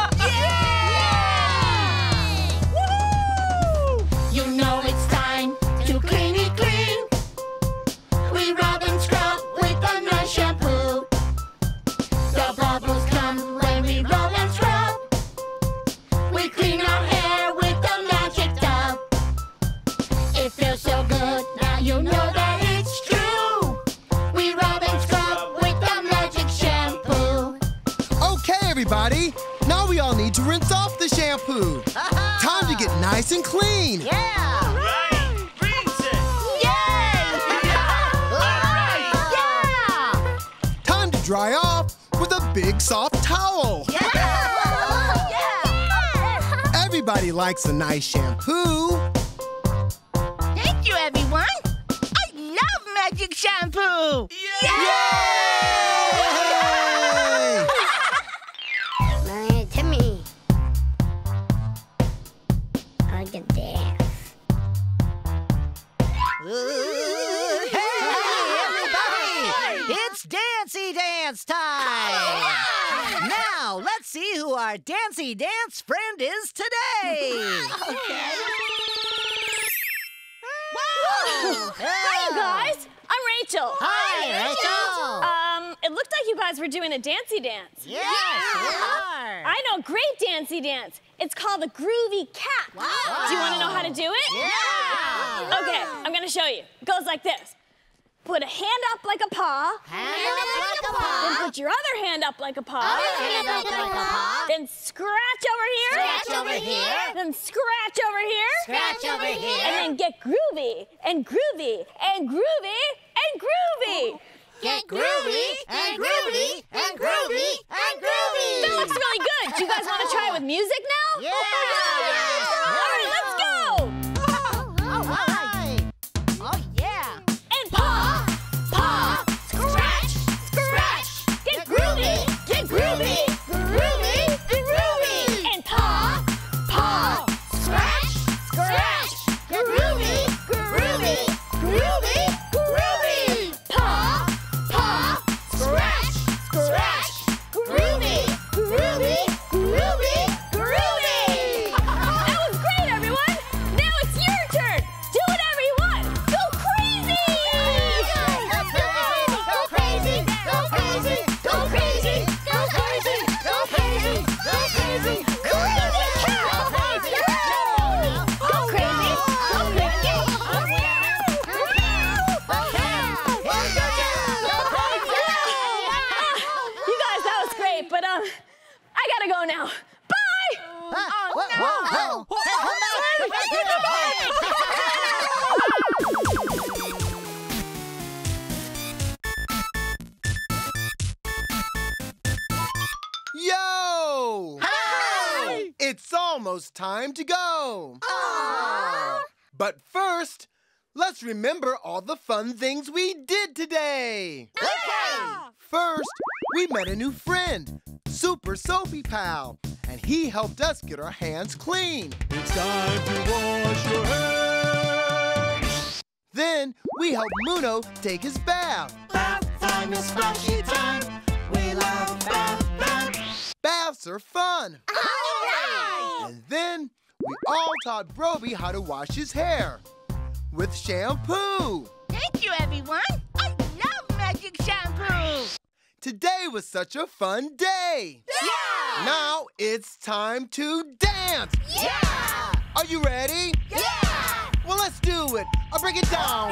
Woohoo! You know it's time to clean it clean. We rub and scrub with a nice shampoo. The bubbles come when we rub and scrub. We clean our hair with the magic dub. It feels so good, now you know that it's true. We rub and scrub with the magic shampoo. Okay, everybody. Now we all need to rinse off the shampoo. Time to get nice and clean. Yeah. Right. Rinse it. Yeah! Time to dry off with a big soft towel. Everybody likes a nice shampoo. Thank you, everyone. I love magic shampoo. Yay! Timmy. I can dance. Hey, everybody! It's Dancy Dance time! Now, let's see who our Dancy Dance friend is today! Hi, you guys. I'm Rachel. Hi, Rachel! It looked like you guys were doing a dancey dance. Yes, we are! I know a great dancey dance. It's called the Groovy Cat. Wow. Do you want to know how to do it? Yeah! Okay, I'm going to show you. It goes like this. Put a hand up like a paw. Hand up like a paw. Then put your other hand up like a paw. Hand up like a paw. Then scratch over here. Scratch over here. Then scratch over here. Scratch over here. And then get groovy and groovy and groovy and groovy. Get groovy and groovy and groovy and groovy. That looks really good. Do you guys want to try it with music now? Yeah! All right, let's go! All right! Oh, yeah! And paw, paw, scratch, scratch. Get groovy, groovy, groovy. And paw, paw, scratch, scratch. Get groovy, groovy, groovy. Paw, paw, scratch, scratch. Groovy, groovy, groovy. That was great, everyone. Now it's your turn. Do whatever you want. Go crazy! Go crazy! Go crazy! Go crazy! Go crazy! Go crazy! Go crazy! Crazy cow! Go crazy! Go crazy! You guys, that was great, but I gotta go now. Bye! Yo! Hi! It's almost time to go. Aww. But first, let's remember all the fun things we did today. Okay! First, we met a new friend, Super Soapy Pal, and he helped us get our hands clean. It's time to wash your hands. Then, we helped Muno take his bath. Bath time is splashy time. We love bath. Baths are fun. All right! And then, we all taught Broby how to wash his hair with shampoo. Thank you, everyone. I love magic shampoo. Today was such a fun day. Yeah! Now it's time to dance. Yeah! Are you ready? Yeah! Well, let's do it. I'll break it down.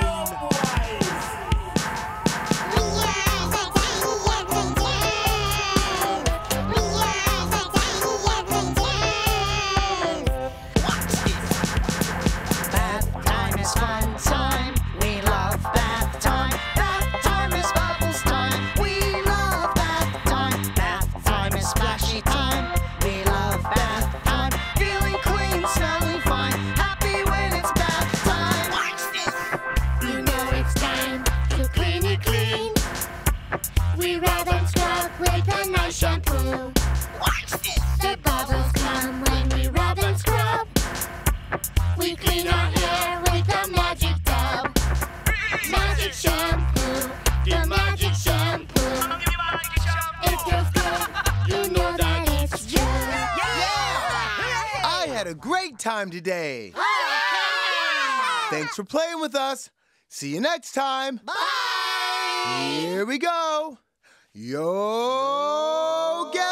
Bath time is fun time. We love bath time. Bath time is bubbles time. We love bath time. Bath time is splashy time. We love bath time. Feeling clean, smelling fine. Happy when it's bath time. You know it's time to clean it clean. We rub and scrub with a nice shampoo. The bubbles come when we rub and scrub. We clean our hair with a magic tub. Magic shampoo, the magic shampoo. It feels good, you know that it's true. I had a great time today. Thanks for playing with us. See you next time. Bye! Here we go. Yo, get